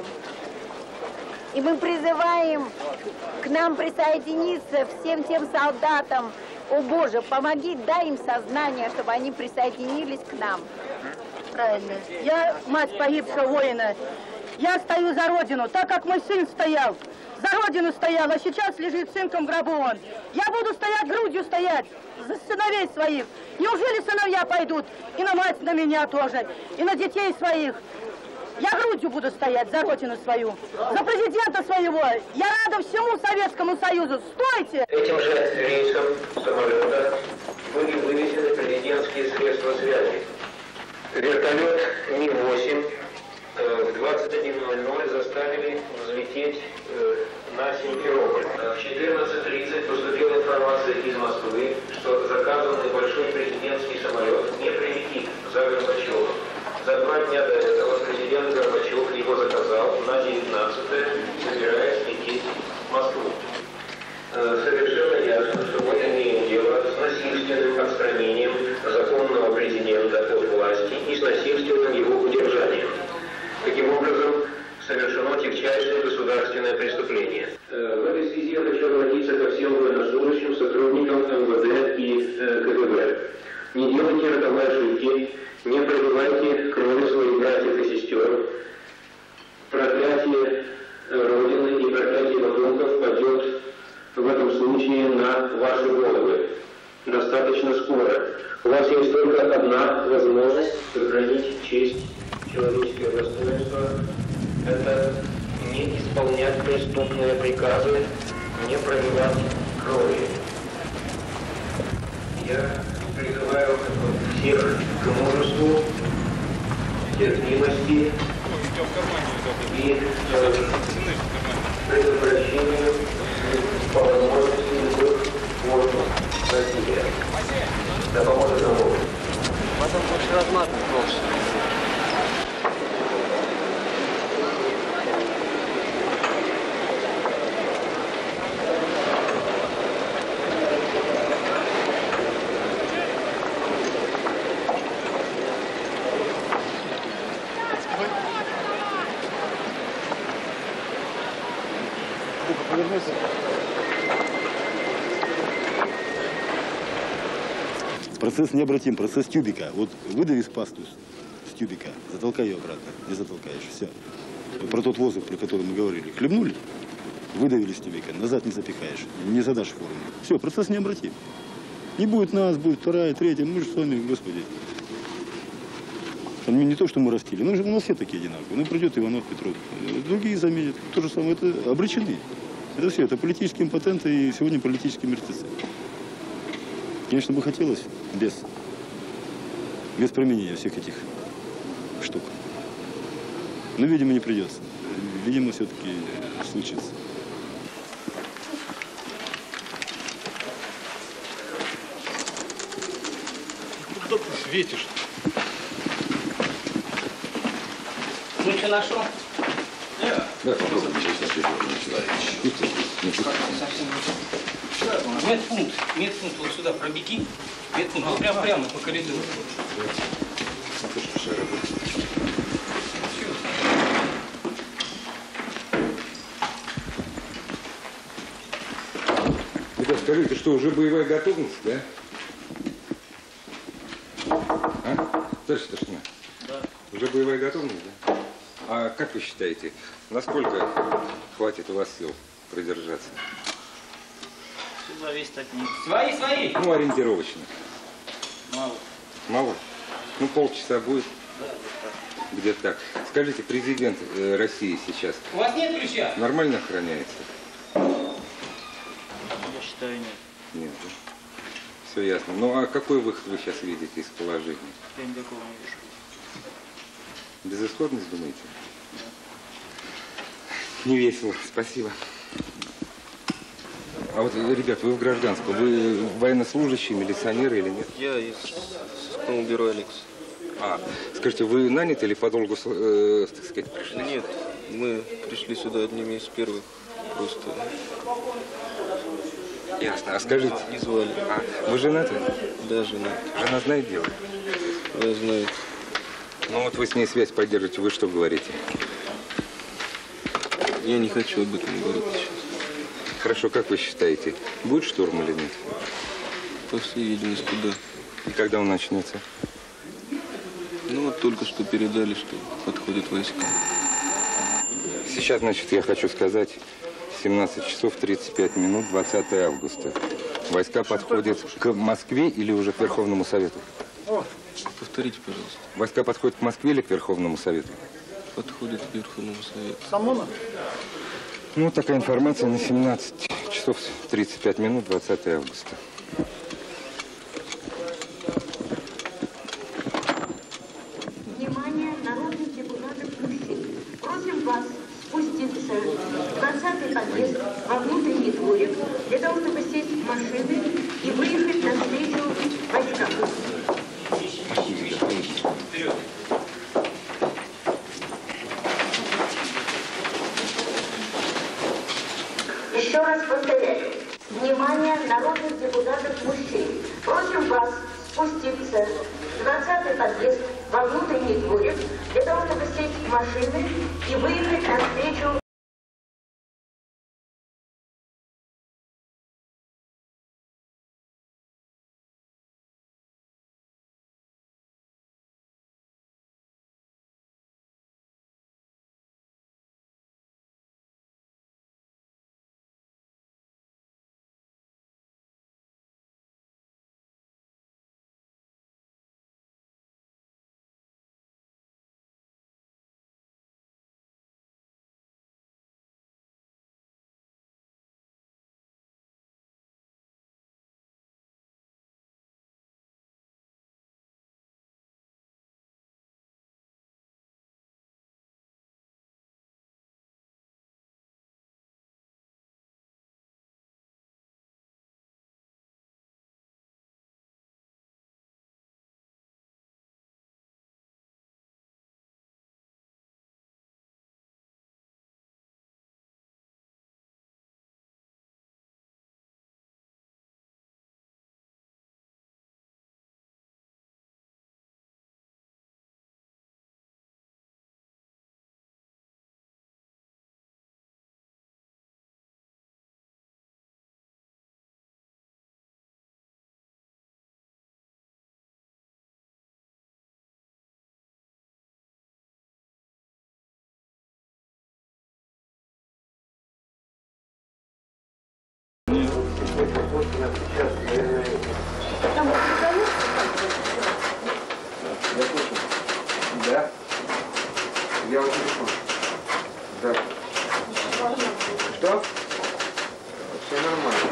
И мы призываем к нам присоединиться всем тем солдатам. О Боже, помоги, дай им сознание, чтобы они присоединились к нам. Правильно. Я мать погибшего воина. Я стою за Родину, так как мой сын стоял. За Родину стоял, а сейчас лежит сынком в гробу он. Я буду стоять, грудью стоять за сыновей своих. Неужели сыновья пойдут и на мать, на меня тоже, и на детей своих? Я грудью буду стоять за Родину свою, за президента своего. Я рада всему Советскому Союзу. Стойте! Этим же рейсом самолета были вывезены президентские средства связи. Вертолет Ми восемь в двадцать один ноль ноль заставили взлететь на Симферополь. В четырнадцать тридцать поступила информация из Москвы, что заказанный большой президентский самолет не прилетит за Горбачевым. За два дня до этого президент Горбачев его заказал на девятнадцатое, собираясь лететь в Москву. Совершенно ясно, что мы имеем дело с насильственным отстранением законного президента от власти и с насильственным его удержанием. Таким образом, совершено тягчайшее государственное преступление. В этой связи я хочу обратиться ко всем военнослужащим, сотрудникам эм вэ дэ и ка гэ бэ. Не делайте роковой ошибки, не проливайте крови своих братьев и сестер. Проклятие Родины и проклятие потомков падет в этом случае на ваши головы. Достаточно скоро. У вас есть только одна возможность сохранить честь, человеческое достоинство. Это не исполнять преступные приказы, не проливать крови. Я призываю всех к мужеству, терпимости и э, предотвращению по возможности любых форм насилия. Да поможет нам Бог. Потом больше разматывать лучше. Процесс необратим, процесс тюбика. Вот выдави пасту с тюбика, затолкай ее обратно, не затолкаешь, все. Вот про тот воздух, про который мы говорили. Хлебнули, выдавили с тюбика, назад не запихаешь, не задашь форму. Все, процесс необратим. Не будет нас, будет вторая, третья, мы же с вами, Господи. Там не то, что мы растили, но у нас все такие одинаковые. Ну, придет Иванов, Петров, другие заменят. То же самое, это обречены. Это все, это политические импотенты и сегодня политические мертвецы. Конечно, бы хотелось без, без применения всех этих штук. Но, видимо, не придется. Видимо, все-таки случится. Что ты светишь? Ну, что нашел? Нет. Да, попробуем, сейчас я не начинаю. Совсем не Медпункт, медпункт, вот сюда пробеги. Медпункт, вот прям прямо по коридору. Ребят, скажите, что уже боевая готовность, да? А? Товарищ старшина? Да. Уже боевая готовность, да? А как вы считаете, насколько хватит у вас сил продержаться? Все зависит от них. Свои, свои! Ну, ориентировочно. Мало. Мало? Ну, полчаса будет? Да, да. Где-то так. Скажите, президент э, России сейчас У вас нет ключа? нормально охраняется? Я считаю, нет. Нет, да? Все ясно. Ну, а какой выход вы сейчас видите из положения? Я никакого не вижу. Безысходность, думаете? Да. Не весело. Спасибо. А вот, ребят, вы в гражданском. Вы военнослужащие, милиционеры или нет? Я из сыскного бюро «Алекс». А, скажите, вы наняты или по долгу, э, так сказать, пришли? Нет, мы пришли сюда одними из первых. Просто... Ясно. А скажите... Не звали. А, вы женаты? Да, женат. Жена знает дело? Да, знает. Ну вот вы с ней связь поддерживаете, вы что говорите? Я не хочу об этом говорить сейчас. Хорошо, как вы считаете, будет шторм или нет? По всей видимости, да. И когда он начнется? Ну вот только что передали, что подходят войска. Сейчас, значит, я хочу сказать, семнадцать часов тридцать пять минут, двадцатое августа. Войска подходят к Москве или уже к Верховному Совету? Повторите, пожалуйста. Войска подходят к Москве или к Верховному Совету? Подходят к Верховному Совету. Самона? Ну, такая информация на семнадцать часов тридцать пять минут, двадцатое августа. Внимание, народных депутатов мужчин. Просим вас спуститься в двадцатый подъезд во внутренний дворик для того, чтобы сесть в машины и выехать навстречу войскам. Еще раз повторяю. Внимание, народных депутатов мужчин. Просим вас спуститься в двадцатый подъезд во внутренний дворик для того, чтобы сесть в машины и выехать навстречу. Да. Я вот телефон. Да. Что? Все нормально.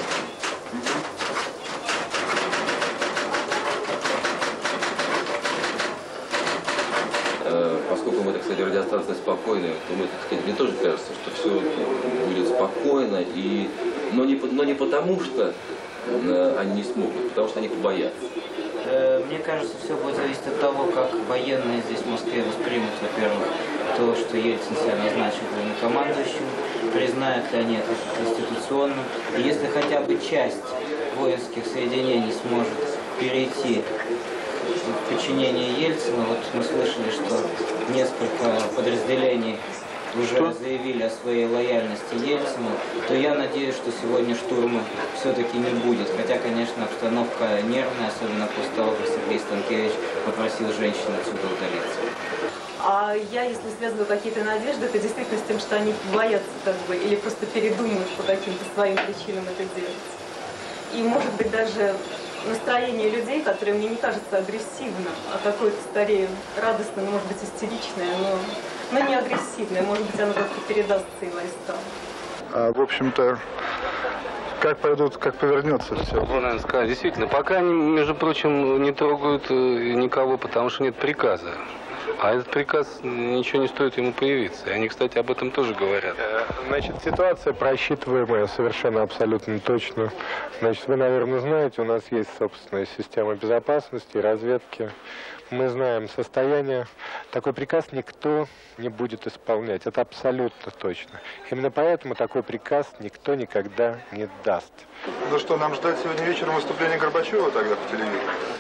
Поскольку мы, так сказать, радиостанция спокойная, то мы, так сказать, мне тоже кажется, что все будет спокойно, и... но, не, но не потому, что они не смогут, потому что они побоятся. Мне кажется, все будет зависеть от того, как военные здесь в Москве воспримут, во-первых, то, что Ельцин себя назначил главнокомандующим, признают ли они это конституционным. И если хотя бы часть воинских соединений сможет перейти в подчинение Ельцина, вот мы слышали, что несколько подразделений уже что? заявили о своей лояльности Ельцину, то я надеюсь, что сегодня штурма все-таки не будет. Хотя, конечно, обстановка нервная, особенно после того, как Сергей Станкевич попросил женщин отсюда удалиться. А я, если связываю какие-то надежды, это действительно с тем, что они боятся как бы, или просто передумают по каким-то своим причинам это делать. И, может быть, даже настроение людей, которое мне не кажется агрессивным, а какое-то скорее радостное, может быть, истеричное, но, но не агрессивное. Может быть, оно как-то передастся и войскам. А, в общем-то, как пойдут, как повернется все? Ну, наверное, сказать, действительно, пока они, между прочим, не трогают никого, потому что нет приказа. А этот приказ ничего не стоит ему появиться. И они, кстати, об этом тоже говорят. Значит, ситуация просчитываемая совершенно абсолютно точно. Значит, вы, наверное, знаете, у нас есть собственная система безопасности и разведки. Мы знаем состояние. Такой приказ никто не будет исполнять. Это абсолютно точно. Именно поэтому такой приказ никто никогда не даст. Ну что, нам ждать сегодня вечером выступления Горбачева тогда по телевизору?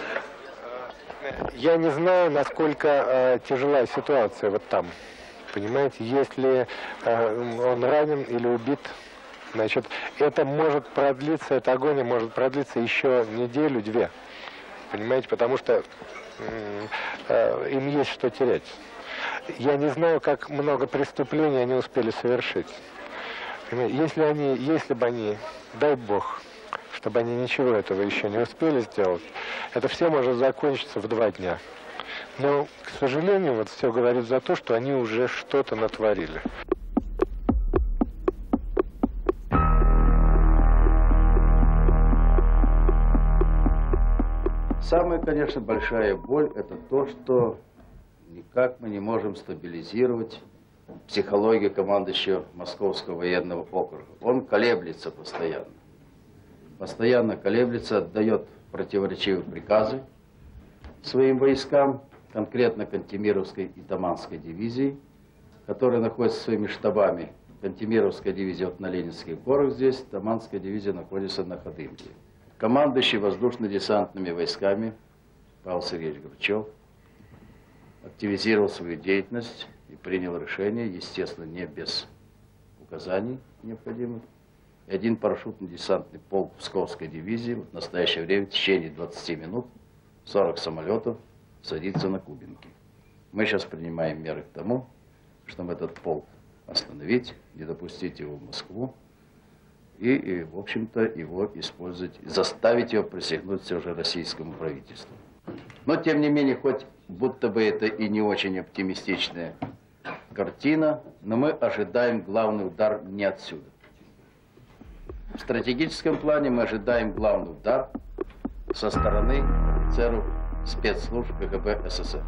Я не знаю, насколько э, тяжелая ситуация вот там. Понимаете, если э, он ранен или убит, значит, это может продлиться, эта агония может продлиться еще неделю-две. Понимаете, потому что э, э, им есть что терять. Я не знаю, как много преступлений они успели совершить. Понимаете, если они, если бы они, дай бог, чтобы они ничего этого еще не успели сделать, это все может закончиться в два дня. Но, к сожалению, вот все говорит за то, что они уже что-то натворили. Самая, конечно, большая боль – это то, что никак мы не можем стабилизировать психологию командующего Московского военного округа. Он колеблется постоянно. Постоянно колеблется, отдает противоречивые приказы своим войскам, конкретно Кантемировской и Таманской дивизии, которые находятся своими штабами. Кантемировская дивизия вот на Ленинских горах здесь, Таманская дивизия находится на Ходынке. Командующий воздушно-десантными войсками Павел Сергеевич Горбачев активизировал свою деятельность и принял решение, естественно, не без указаний необходимых. И один парашютно-десантный полк Псковской дивизии в настоящее время в течение двадцати минут сорок самолетов садится на Кубинки. Мы сейчас принимаем меры к тому, чтобы этот полк остановить, не допустить его в Москву и, и в общем-то, его использовать, заставить его присягнуть все же российскому правительству. Но, тем не менее, хоть будто бы это и не очень оптимистичная картина, но мы ожидаем главный удар не отсюда. В стратегическом плане мы ожидаем главный удар со стороны офицеров спецслужб КГБ СССР.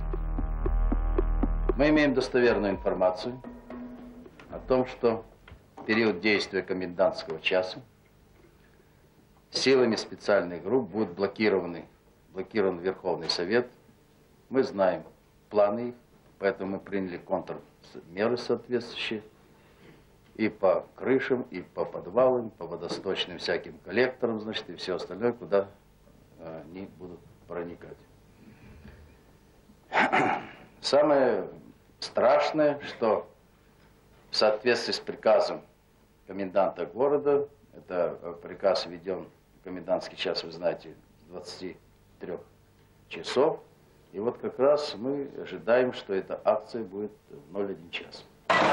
Мы имеем достоверную информацию о том, что в период действия комендантского часа силами специальных групп будет блокированы, блокирован Верховный Совет. Мы знаем планы их, поэтому мы приняли контрмеры соответствующие. И по крышам, и по подвалам, по водосточным всяким коллекторам, значит, и все остальное, куда э, они будут проникать. Самое страшное, что в соответствии с приказом коменданта города, это приказ введен, комендантский час, вы знаете, с двадцати трёх часов, и вот как раз мы ожидаем, что эта акция будет в ноль один час.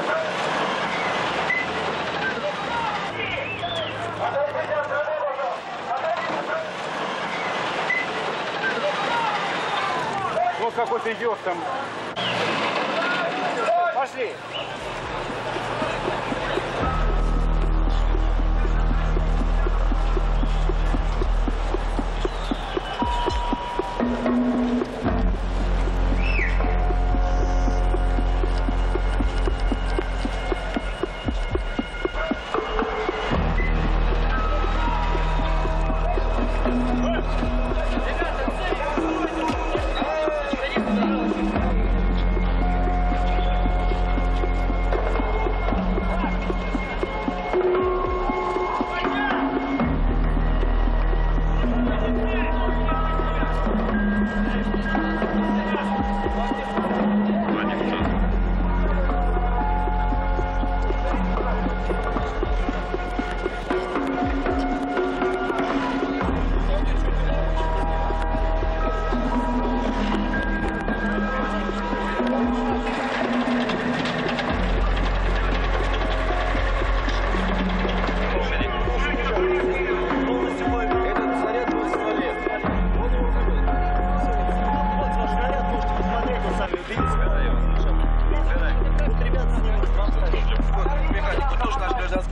Вот какой-то идет там. Пошли.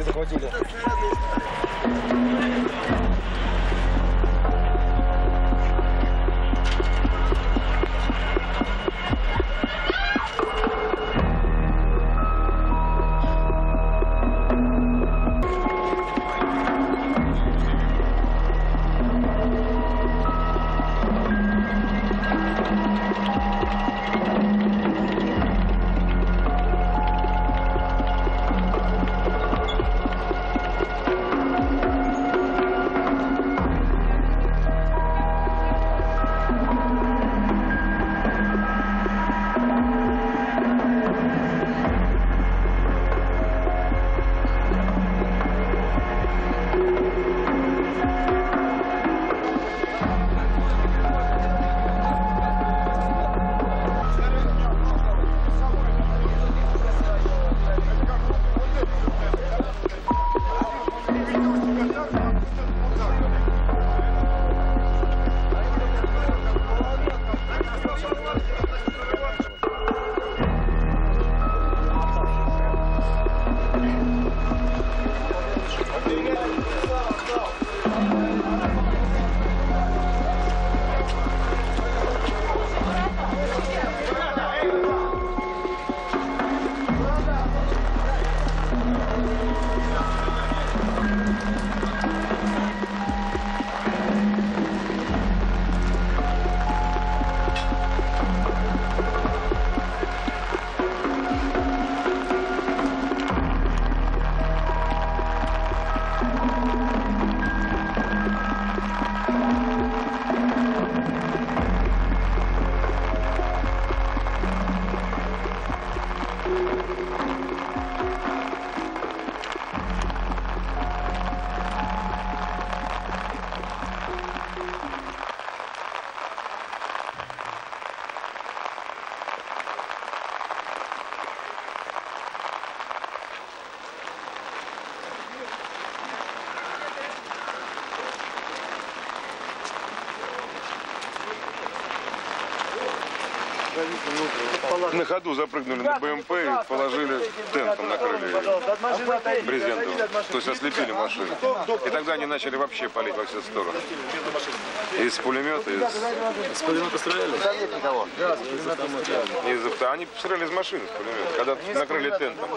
захватили. На ходу запрыгнули на БМП и положили тентом, накрыли брезентом. То есть ослепили машину. И тогда они начали вообще палить во все стороны. Из пулемета, из... С пулемета стреляли? Нет никого. Из авто. Они стреляли из машины с пулемета, когда накрыли тентом.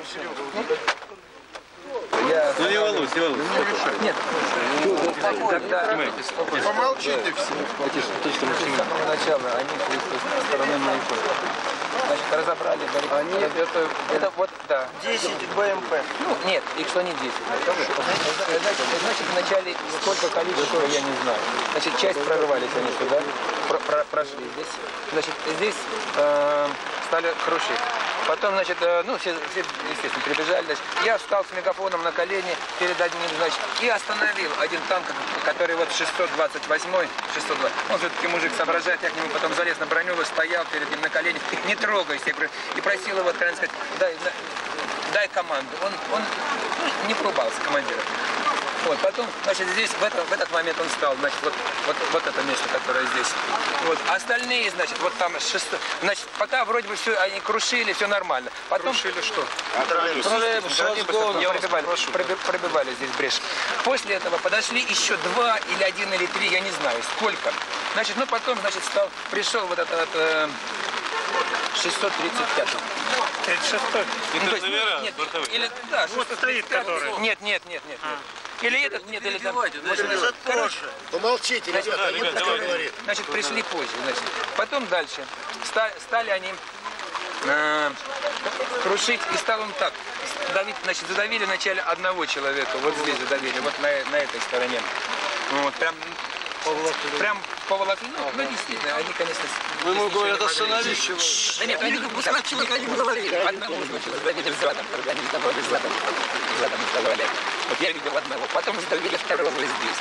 Я... Ну не волнуйся, не волнуйся. Нет. Тогда... Помолчите все. С самого начала они шли со стороны Маяковой. Значит, разобрали баррикады. Они это, это вот, да. десять БМП. Ну, нет, их что не десять. Значит, значит, вначале сколько количества, я не знаю. Значит, часть прорывались они сюда, про, про, прошли здесь. Значит, здесь э, стали крушить. Потом, значит, э, ну, все, все, естественно, прибежали. Значит, я встал с мегафоном на колени перед одним, значит, и остановил один танк, который вот шестьсот двадцать восьмой, шестьсот двадцать. Он все-таки мужик соображает, я к нему потом залез на броню, стоял перед ним на колени, не трогайся, и просил его, откровенно сказать, дай, дай команду. Он, он ну, не порубался, командиром. Вот, потом, значит, здесь, в, это, в этот момент он встал, значит, вот, вот, вот это место, которое здесь. Вот, остальные, значит, вот там шестой, значит, пока вроде бы все, они крушили, все нормально. Потом... Крушили что? Троллейбус, троллейбус, пробивали, пробивали здесь брешь. После этого подошли еще два или один или три, я не знаю, сколько. Значит, ну потом, значит, стал, пришел вот этот... Э, шестьсот тридцать пятый. тридцать шестой. Ну, то есть, нет, или, да, вот стоит, который. Нет, нет, нет, нет. А. Или этот, нет, или там. Может, короче, помолчите, значит, ребята, да, вот давай, говорит. Значит, пришли позже, значит. Потом дальше. Стали, стали они э, крушить, и стал он так. Давить, значит, задавили вначале одного человека, вот здесь задавили, вот на, на этой стороне. Вот, прям... Прям поволокли, ну, ну действительно, они, конечно... Вы ему говорят, остановись. Да нет, они человека не говорили. Одного задавили взрывом, когда они задавали взрывом. Взрывом задавали. Вот я видел одного, потом задавили второго здесь.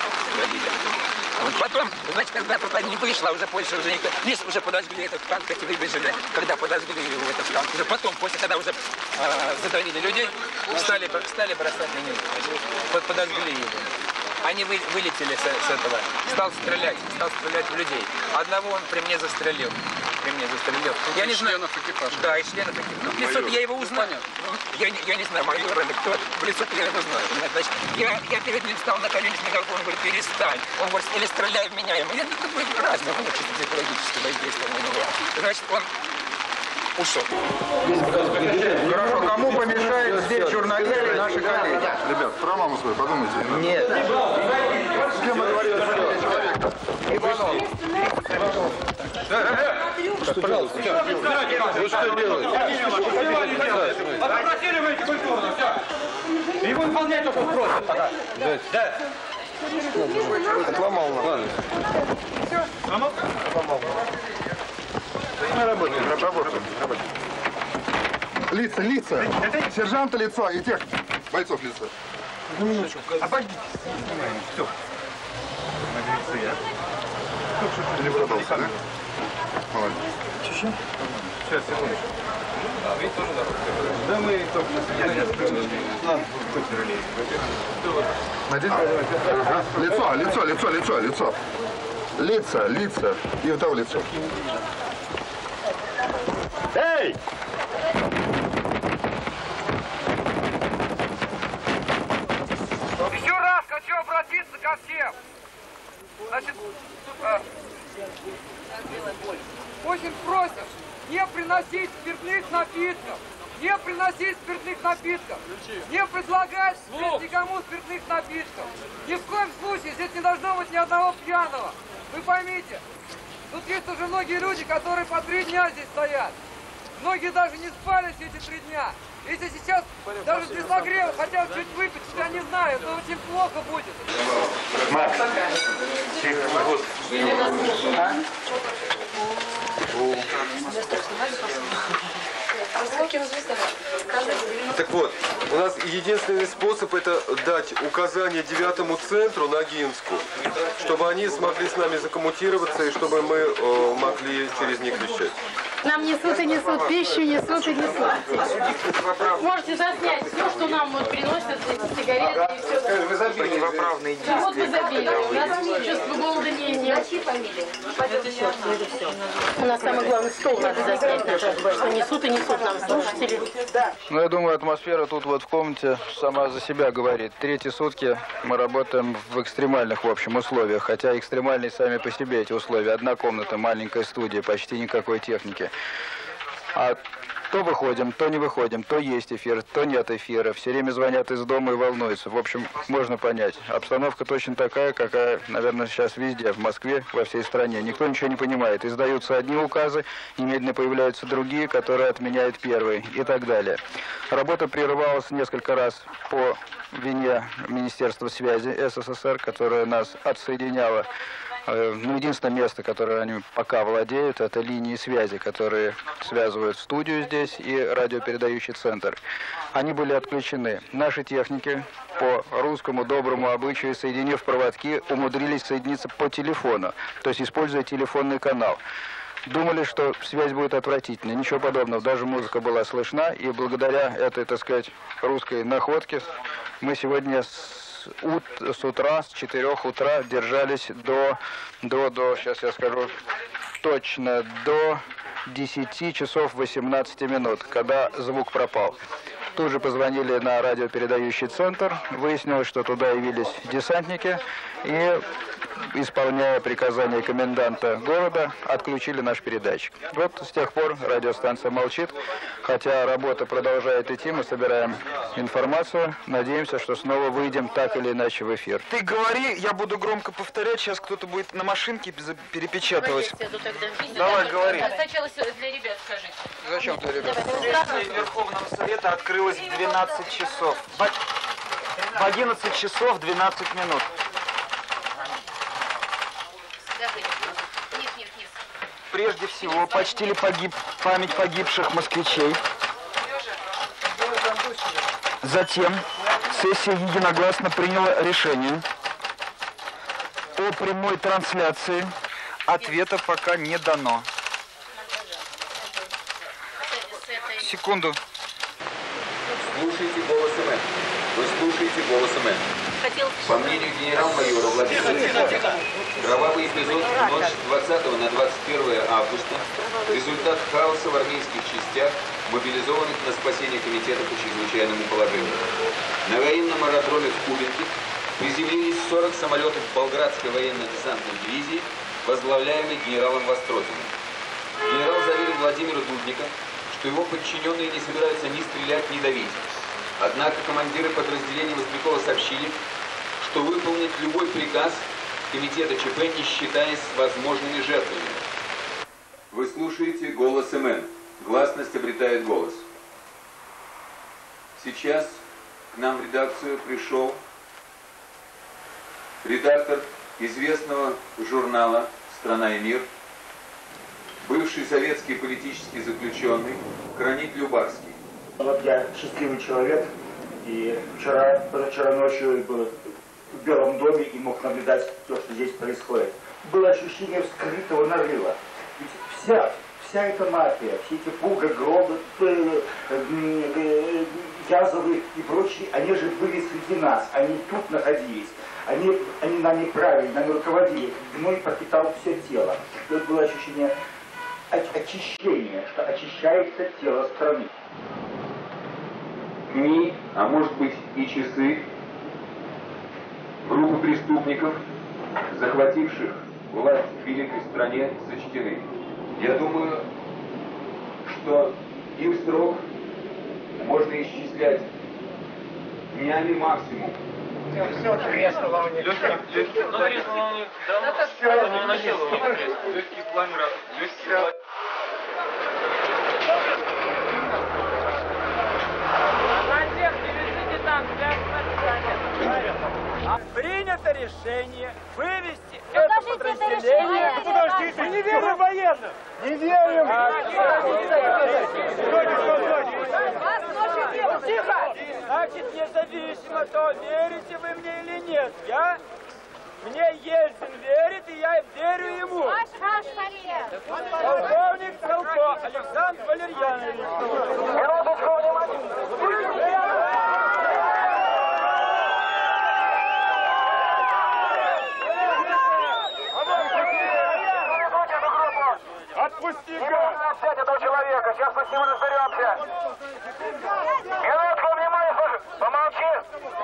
А вот потом, значит, когда туда не вышла, уже больше уже никто... Лес уже подожгли этот танк, эти выбежали. Когда подожгли его этот танк, уже потом, после, когда уже э, задавили людей, стали, стали бросать на него. Вот подожгли его. Они вы, вылетели с, с этого. Стал стрелять, стал стрелять в людей. Одного он при мне застрелил. при мне застрелил. Я не знаю. Членов экипажа. Да, и членов экипажа. Ну, в лицо я его узнал. Я, не- я не знаю, майор или кто. В лицо я его знаю. Значит, я, я перед ним стал на колени с мегафоном, он говорит, перестань. Он говорит, или стреляй в меня. Я думаю, разное, ну, чисто психологическое воздействие на него. Значит, он ушел. Хорошо, кому помешает здесь журналисты, наши коллеги? Ребят, про маму свою подумайте. Нет. С кем мы говорили? Пожалуйста. Вы что делаете? Попросили выйти культурно, все. Его выполнять только просят пока. Да. Отломал нам. Ладно. Все? Сломал? Отломал. Мы работаем, работаем, работаем. Лица, лица. Сержанта лицо и тех бойцов лица. На минуточку. Обойдите. Все. Не продался, да? Молодец. Чуть-чуть. Сейчас, секундочку. Вы тоже дорога. Да мы только на Ладно, хоть релейс. Надеть? Ага. Лицо, лицо, лицо, лицо, лицо. Лица, лица. И вот того лицо. Эй! Еще раз хочу обратиться ко всем. Значит, а, очень просят не приносить спиртных напитков. Не приносить спиртных напитков. Не предлагать здесь никому спиртных напитков. Ни в коем случае здесь не должно быть ни одного пьяного. Вы поймите, тут есть уже многие люди, которые по три дня здесь стоят. Многие даже не спали все эти три дня. Если сейчас даже без нагрева хотят чуть выпить, я не знаю, то очень плохо будет. Макс, Так вот, у нас единственный способ это дать указание девятому центру Ногинску, чтобы они смогли с нами закоммутироваться и чтобы мы э, могли через них вещать. Нам несут и несут, пищу несут и несут. Можете заснять все, что нам вот приносят, сигареты и все. Вы забили противоправные действия. Вот вы забили. У нас чувство голода не нет. фамилии? Это все, это все. У нас самое главное стол надо заснять, что несут и несут нам слушатели. Ну, я думаю, атмосфера тут вот в комнате сама за себя говорит. Третьи сутки мы работаем в экстремальных, в общем, условиях. Хотя экстремальные сами по себе эти условия. Одна комната, маленькая студия, почти никакой техники. А то выходим, то не выходим, то есть эфир, то нет эфира. Все время звонят из дома и волнуются. В общем, можно понять. Обстановка точно такая, какая, наверное, сейчас везде, в Москве, во всей стране. Никто ничего не понимает. Издаются одни указы, немедленно появляются другие, которые отменяют первые и так далее. Работа прерывалась несколько раз по вине Министерства связи СССР, которое нас отсоединяло. Ну, единственное место, которое они пока владеют, это линии связи, которые связывают студию здесь и радиопередающий центр. Они были отключены. Наши техники по русскому доброму обычаю, соединив проводки, умудрились соединиться по телефону, то есть используя телефонный канал. Думали, что связь будет отвратительной. Ничего подобного. Даже музыка была слышна. И благодаря этой, так сказать, русской находке мы сегодня с Ут, с утра, с четырёх утра держались до, до, до, сейчас я скажу точно, до десяти часов восемнадцати минут, когда звук пропал. Тут же позвонили на радиопередающий центр, выяснилось, что туда явились десантники и, исполняя приказания коменданта города, отключили наш передатчик. Вот с тех пор радиостанция молчит, хотя работа продолжает идти, мы собираем информацию, надеемся, что снова выйдем так или иначе в эфир. Ты говори, я буду громко повторять, сейчас кто-то будет на машинке перепечатывать. Давай, говори. Сначала для ребят скажите. Зачем для ребят? Сессия Верховного Совета открылась в двенадцать часов. В одиннадцать часов двенадцать минут. Прежде всего, почтили погиб... память погибших москвичей. Затем сессия единогласно приняла решение о прямой трансляции. Ответа пока не дано. Секунду. Слушайте «Голос ММ». Вы слушаете «Голос МН». По мнению генерал-майора Владимира Тимохина, кровавый эпизод в ночь с двадцатого на двадцать первое августа – результат хаоса в армейских частях, мобилизованных на спасение комитета по чрезвычайному положению. На военном аэродроме в Кубинке приземлились сорок самолетов Болградской военно-десантной дивизии, возглавляемой генералом Востротиным. Генерал заверил Владимира Дудника, что его подчиненные не собираются ни стрелять, ни давить. Однако командиры подразделений Вострякова сообщили, что выполнят любой приказ комитета ЧП, не считаясь с возможными жертвами. Вы слушаете «Голос МН». Гласность обретает голос. Сейчас к нам в редакцию пришел редактор известного журнала «Страна и мир», бывший советский политический заключенный Кранит Любарский. Вот я счастливый человек, и вчера, позавчера ночью был в Белом доме и мог наблюдать то, что здесь происходит. Было ощущение скрытого нарыва. Ведь вся, вся эта мафия, все эти Пуга, Гробы, Язовы и прочие, они же были среди нас, они тут находились. Они, они нами правили, нами руководили. Гной пропитал все тело. И вот было ощущение очищения, что очищается тело страны. Дни, а может быть и часы, группы преступников, захвативших власть в великой стране, сочтены. Я думаю, что их срок можно исчислять днями максимум. Легкий пламя, легкий. Принято решение вывести это подразделение. Подождите, мы не верим военным! Не верим! Тихо! Значит, независимо то, верите вы мне или нет, я... Мне Ельцин верит, и я верю ему. Полковник Целко Александр Валерьянович. Минуточку внимания. Отпусти, взять этого человека, сейчас мы с ним разберемся. Минутку внимания, слушай, помолчи.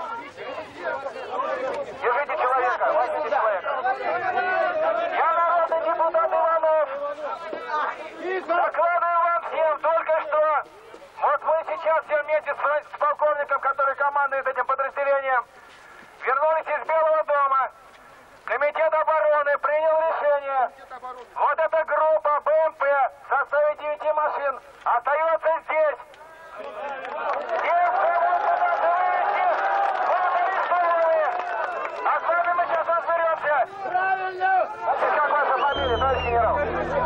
Держите человека, возьмите человека. Я народный депутат Иванов. Докладываю вам всем только что. Вот мы сейчас все вместе с, с полковником, который командует этим подразделением, вернулись из Белого дома. Комитет обороны принял решение. Вот эта группа БМП в составе девяти машин остается здесь. Тех, кого куда-то вывести, будут арестованы. А с вами мы сейчас разберемся. Правильно! Как ваша фамилия, товарищ генерал?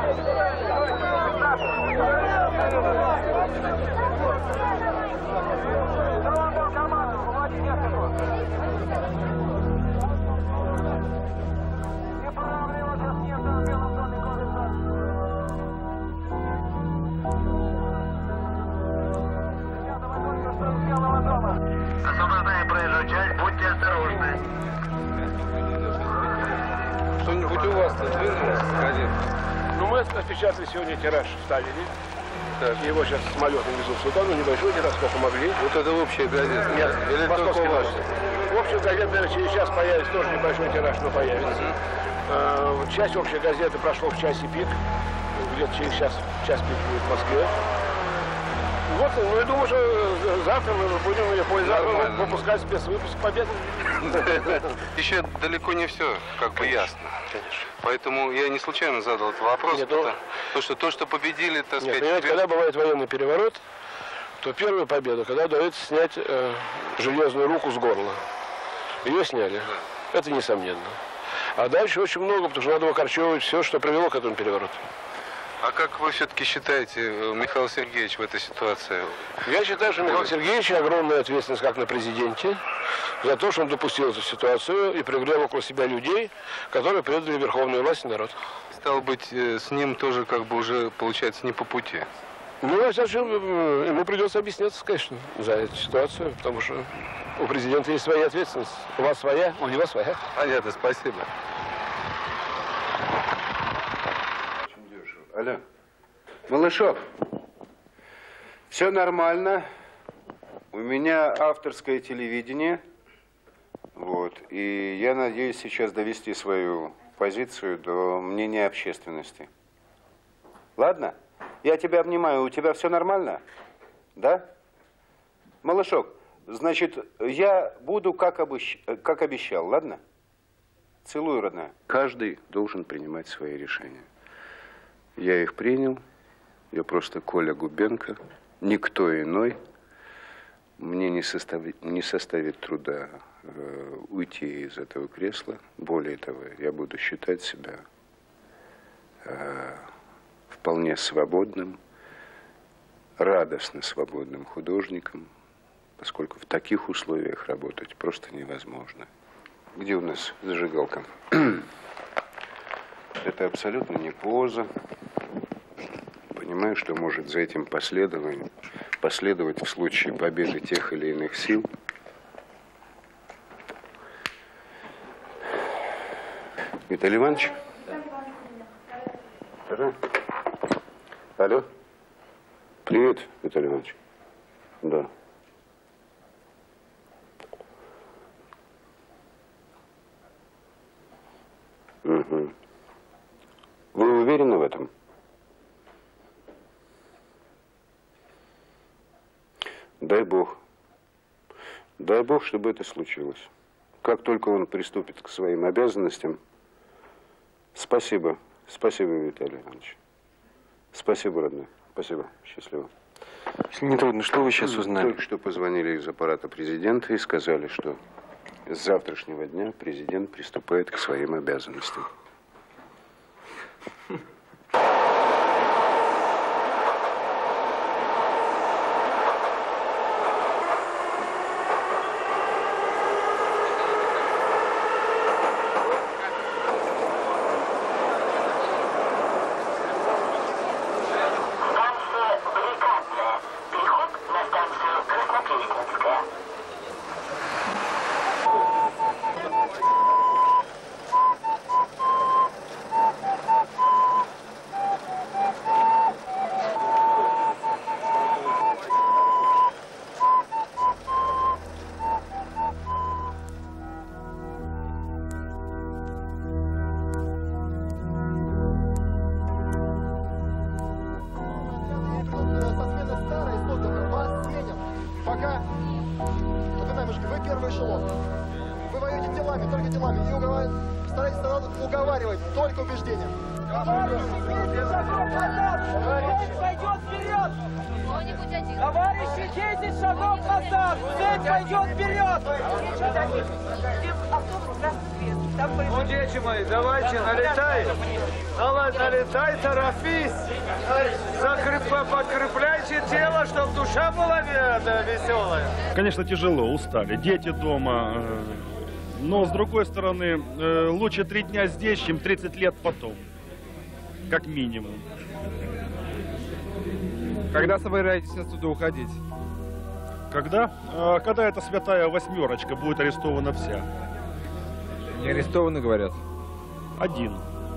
Освобождаем проезжую часть, будьте осторожны. Что-нибудь у вас тут вернулось, газет? Ну, мы распечатали сегодня тираж в Сталине. Так. Его сейчас самолетом везут сюда, ну небольшой тираж, сколько могли. Вот это общая газета? Нет, или только ваша? Общая газета, наверное, через час появится, тоже небольшой тираж, но появится. Uh-huh. А, часть общей газеты прошло в часе пик, где-то через час, час пик будет в Москве. Вот, ну, я думаю, что завтра мы будем ее пользоваться, выпускать спецвыпуск «Победы». Еще далеко не все, как бы ясно. Конечно. Поэтому я не случайно задал этот вопрос. Нет, потому, ну... то, что, то, что победили, так сказать... Нет, когда бывает военный переворот, то первая победа, когда удается снять э, железную руку с горла. Ее сняли. Да. Это несомненно. А дальше очень много, потому что надо выкорчевывать все, что привело к этому перевороту. А как вы все-таки считаете, Михаил Сергеевич, в этой ситуации? Я считаю, что Михаил Сергеевич огромная ответственность как на президенте за то, что он допустил эту ситуацию и привлек около себя людей, которые предали верховную власть и народ. Стало быть, с ним тоже как бы уже получается не по пути. Ну, а зачем? Ему придется объясняться, конечно, за эту ситуацию, потому что У президента есть своя ответственность. У вас своя, у него своя. Понятно, спасибо. Алло. Малышов, все нормально. У меня авторское телевидение. Вот. И я надеюсь сейчас довести свою позицию до мнения общественности. Ладно? Я тебя обнимаю. У тебя все нормально? Да? Малышок, значит, я буду как, обещ... как обещал, ладно? Целую, родная. Каждый должен принимать свои решения. Я их принял. Я просто Коля Губенко. Никто иной. Мне не составит, не составит труда э, уйти из этого кресла. Более того, я буду считать себя э, вполне свободным, радостно свободным художником, поскольку в таких условиях работать просто невозможно. Где у нас зажигалка? Это абсолютно не поза. Понимаю, что может за этим последовать, последовать в случае победы тех или иных сил. Виталий Иванович? Да. Алло? Привет, Виталий Иванович. Да. Угу. Вы уверены в этом? Дай Бог. Дай Бог, чтобы это случилось. Как только он приступит к своим обязанностям. Спасибо. Спасибо, Виталий Иванович. Спасибо, родной. Спасибо. Счастливо. Если не трудно, что вы сейчас узнали? Только что позвонили из аппарата президента и сказали, что с завтрашнего дня президент приступает к своим обязанностям. Конечно, тяжело, устали. Дети дома. Но, с другой стороны, лучше три дня здесь, чем тридцать лет потом. Как минимум. Когда собираетесь отсюда уходить? Когда? Когда эта святая восьмерочка будет арестована вся. Не арестованы, говорят? Один.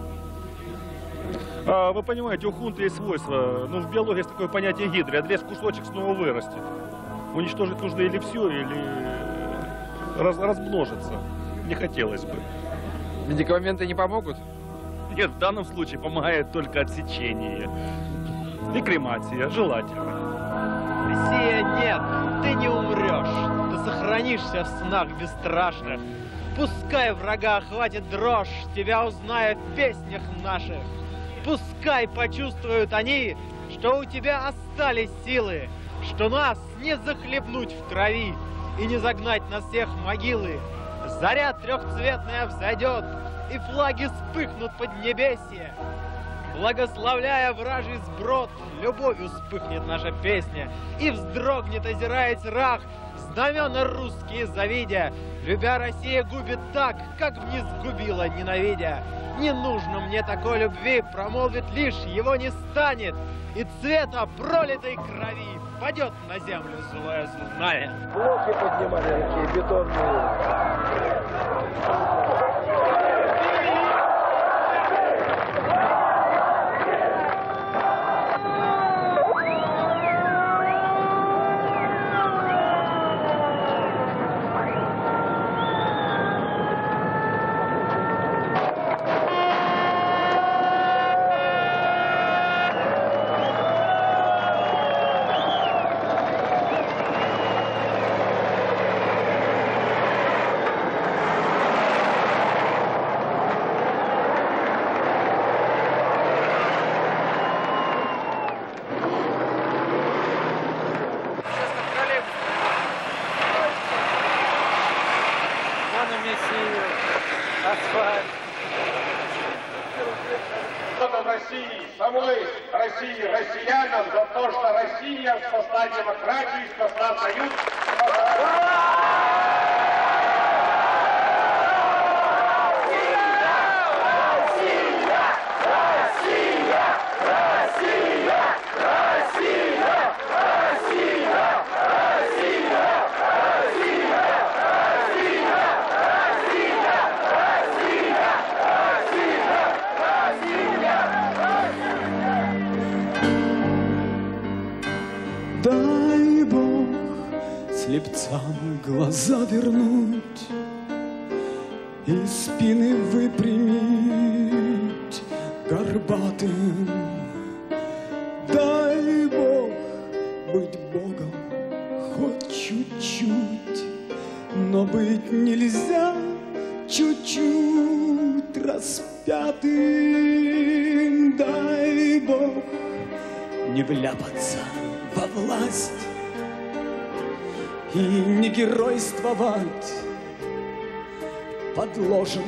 А, вы понимаете, у хунты есть свойство. Ну, в биологии есть такое понятие гидры. Отрезать кусочек снова вырастет. Уничтожить нужно или все, или раз, размножиться. Не хотелось бы. Медикаменты не помогут? Нет, в данном случае помогает только отсечение. И кремация, желательно. Россия, нет, ты не умрешь. Ты сохранишься в снах бесстрашных. Пускай врага охватит дрожь, тебя узнают в песнях наших. Пускай почувствуют они, что у тебя остались силы, что нас не захлебнуть в крови и не загнать на всех могилы. Заря трехцветная взойдет, и флаги вспыхнут под небесье. Благословляя вражий сброд, любовью вспыхнет наша песня, и вздрогнет, озираясь рах, знамена русские завидя. Любя, Россия губит так, как вниз губила, ненавидя. Не нужно мне такой любви, промолвит лишь, его не станет. И цвета пролитой крови падет на землю злое знамя. Блоки поднимали такие бетонные. России, самой России, россиянам за то, что Россия спасла демократию, спасла союз. Дай Бог слепцам глаза вернуть и спины выпрямить горбатым. Дай Бог быть Богом хоть чуть-чуть, но быть нельзя чуть-чуть распятым. Дай Бог не вляпаться во власть и не геройствовать подложно,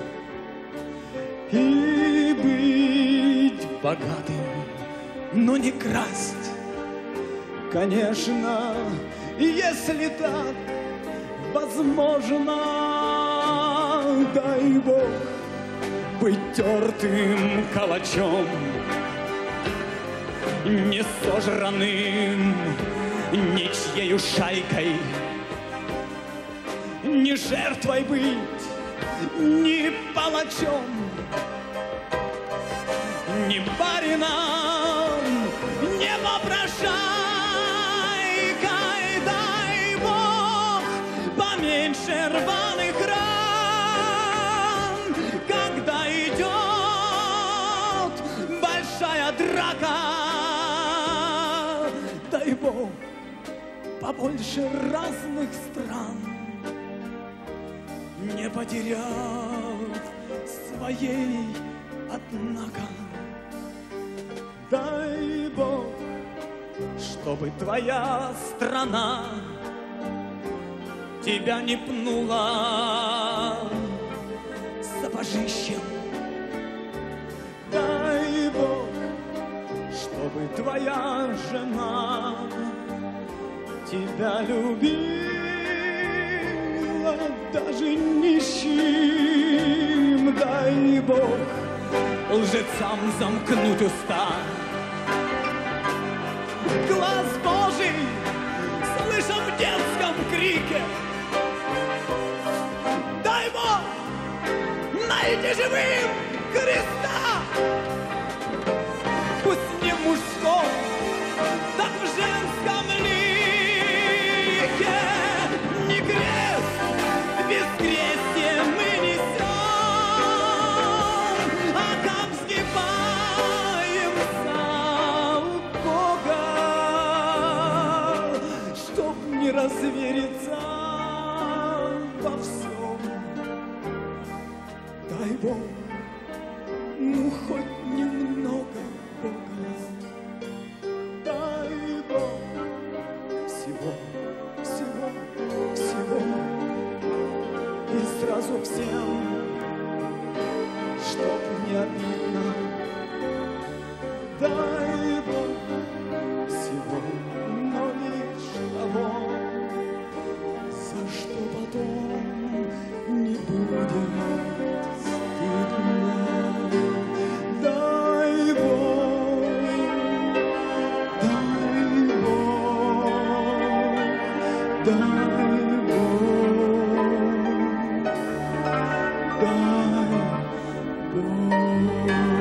и быть богатым, но не красть. Конечно, если так возможно, дай Бог быть тертым калачом, не сожранным ничьею шайкой, не жертвой быть, не палачом, не барином, не попрошайкой. Дай Бог поменьше рваных ран, когда идет большая драка. Дай Бог побольше разных стран, не потеряв своей, однако. Дай Бог, чтобы твоя страна тебя не пнула сапожищем. Дай Бог, чтобы твоя жена тебя любила даже нищим. Дай Бог лжецам замкнуть уста. Глаз Божий слышал в детском крике. Дай Бог найти живым Христа. Пусть не в мужском, так в женском лике. Не крест, бескрестие мы несем, а как сгибаемся у Бога, чтоб не развериться во всем. Дай Бог, ну хоть немного Бога. Дай Бог всего, всего, всего. И сразу всем, чтоб не обидно. Дай Бог всего, но лишь того, go.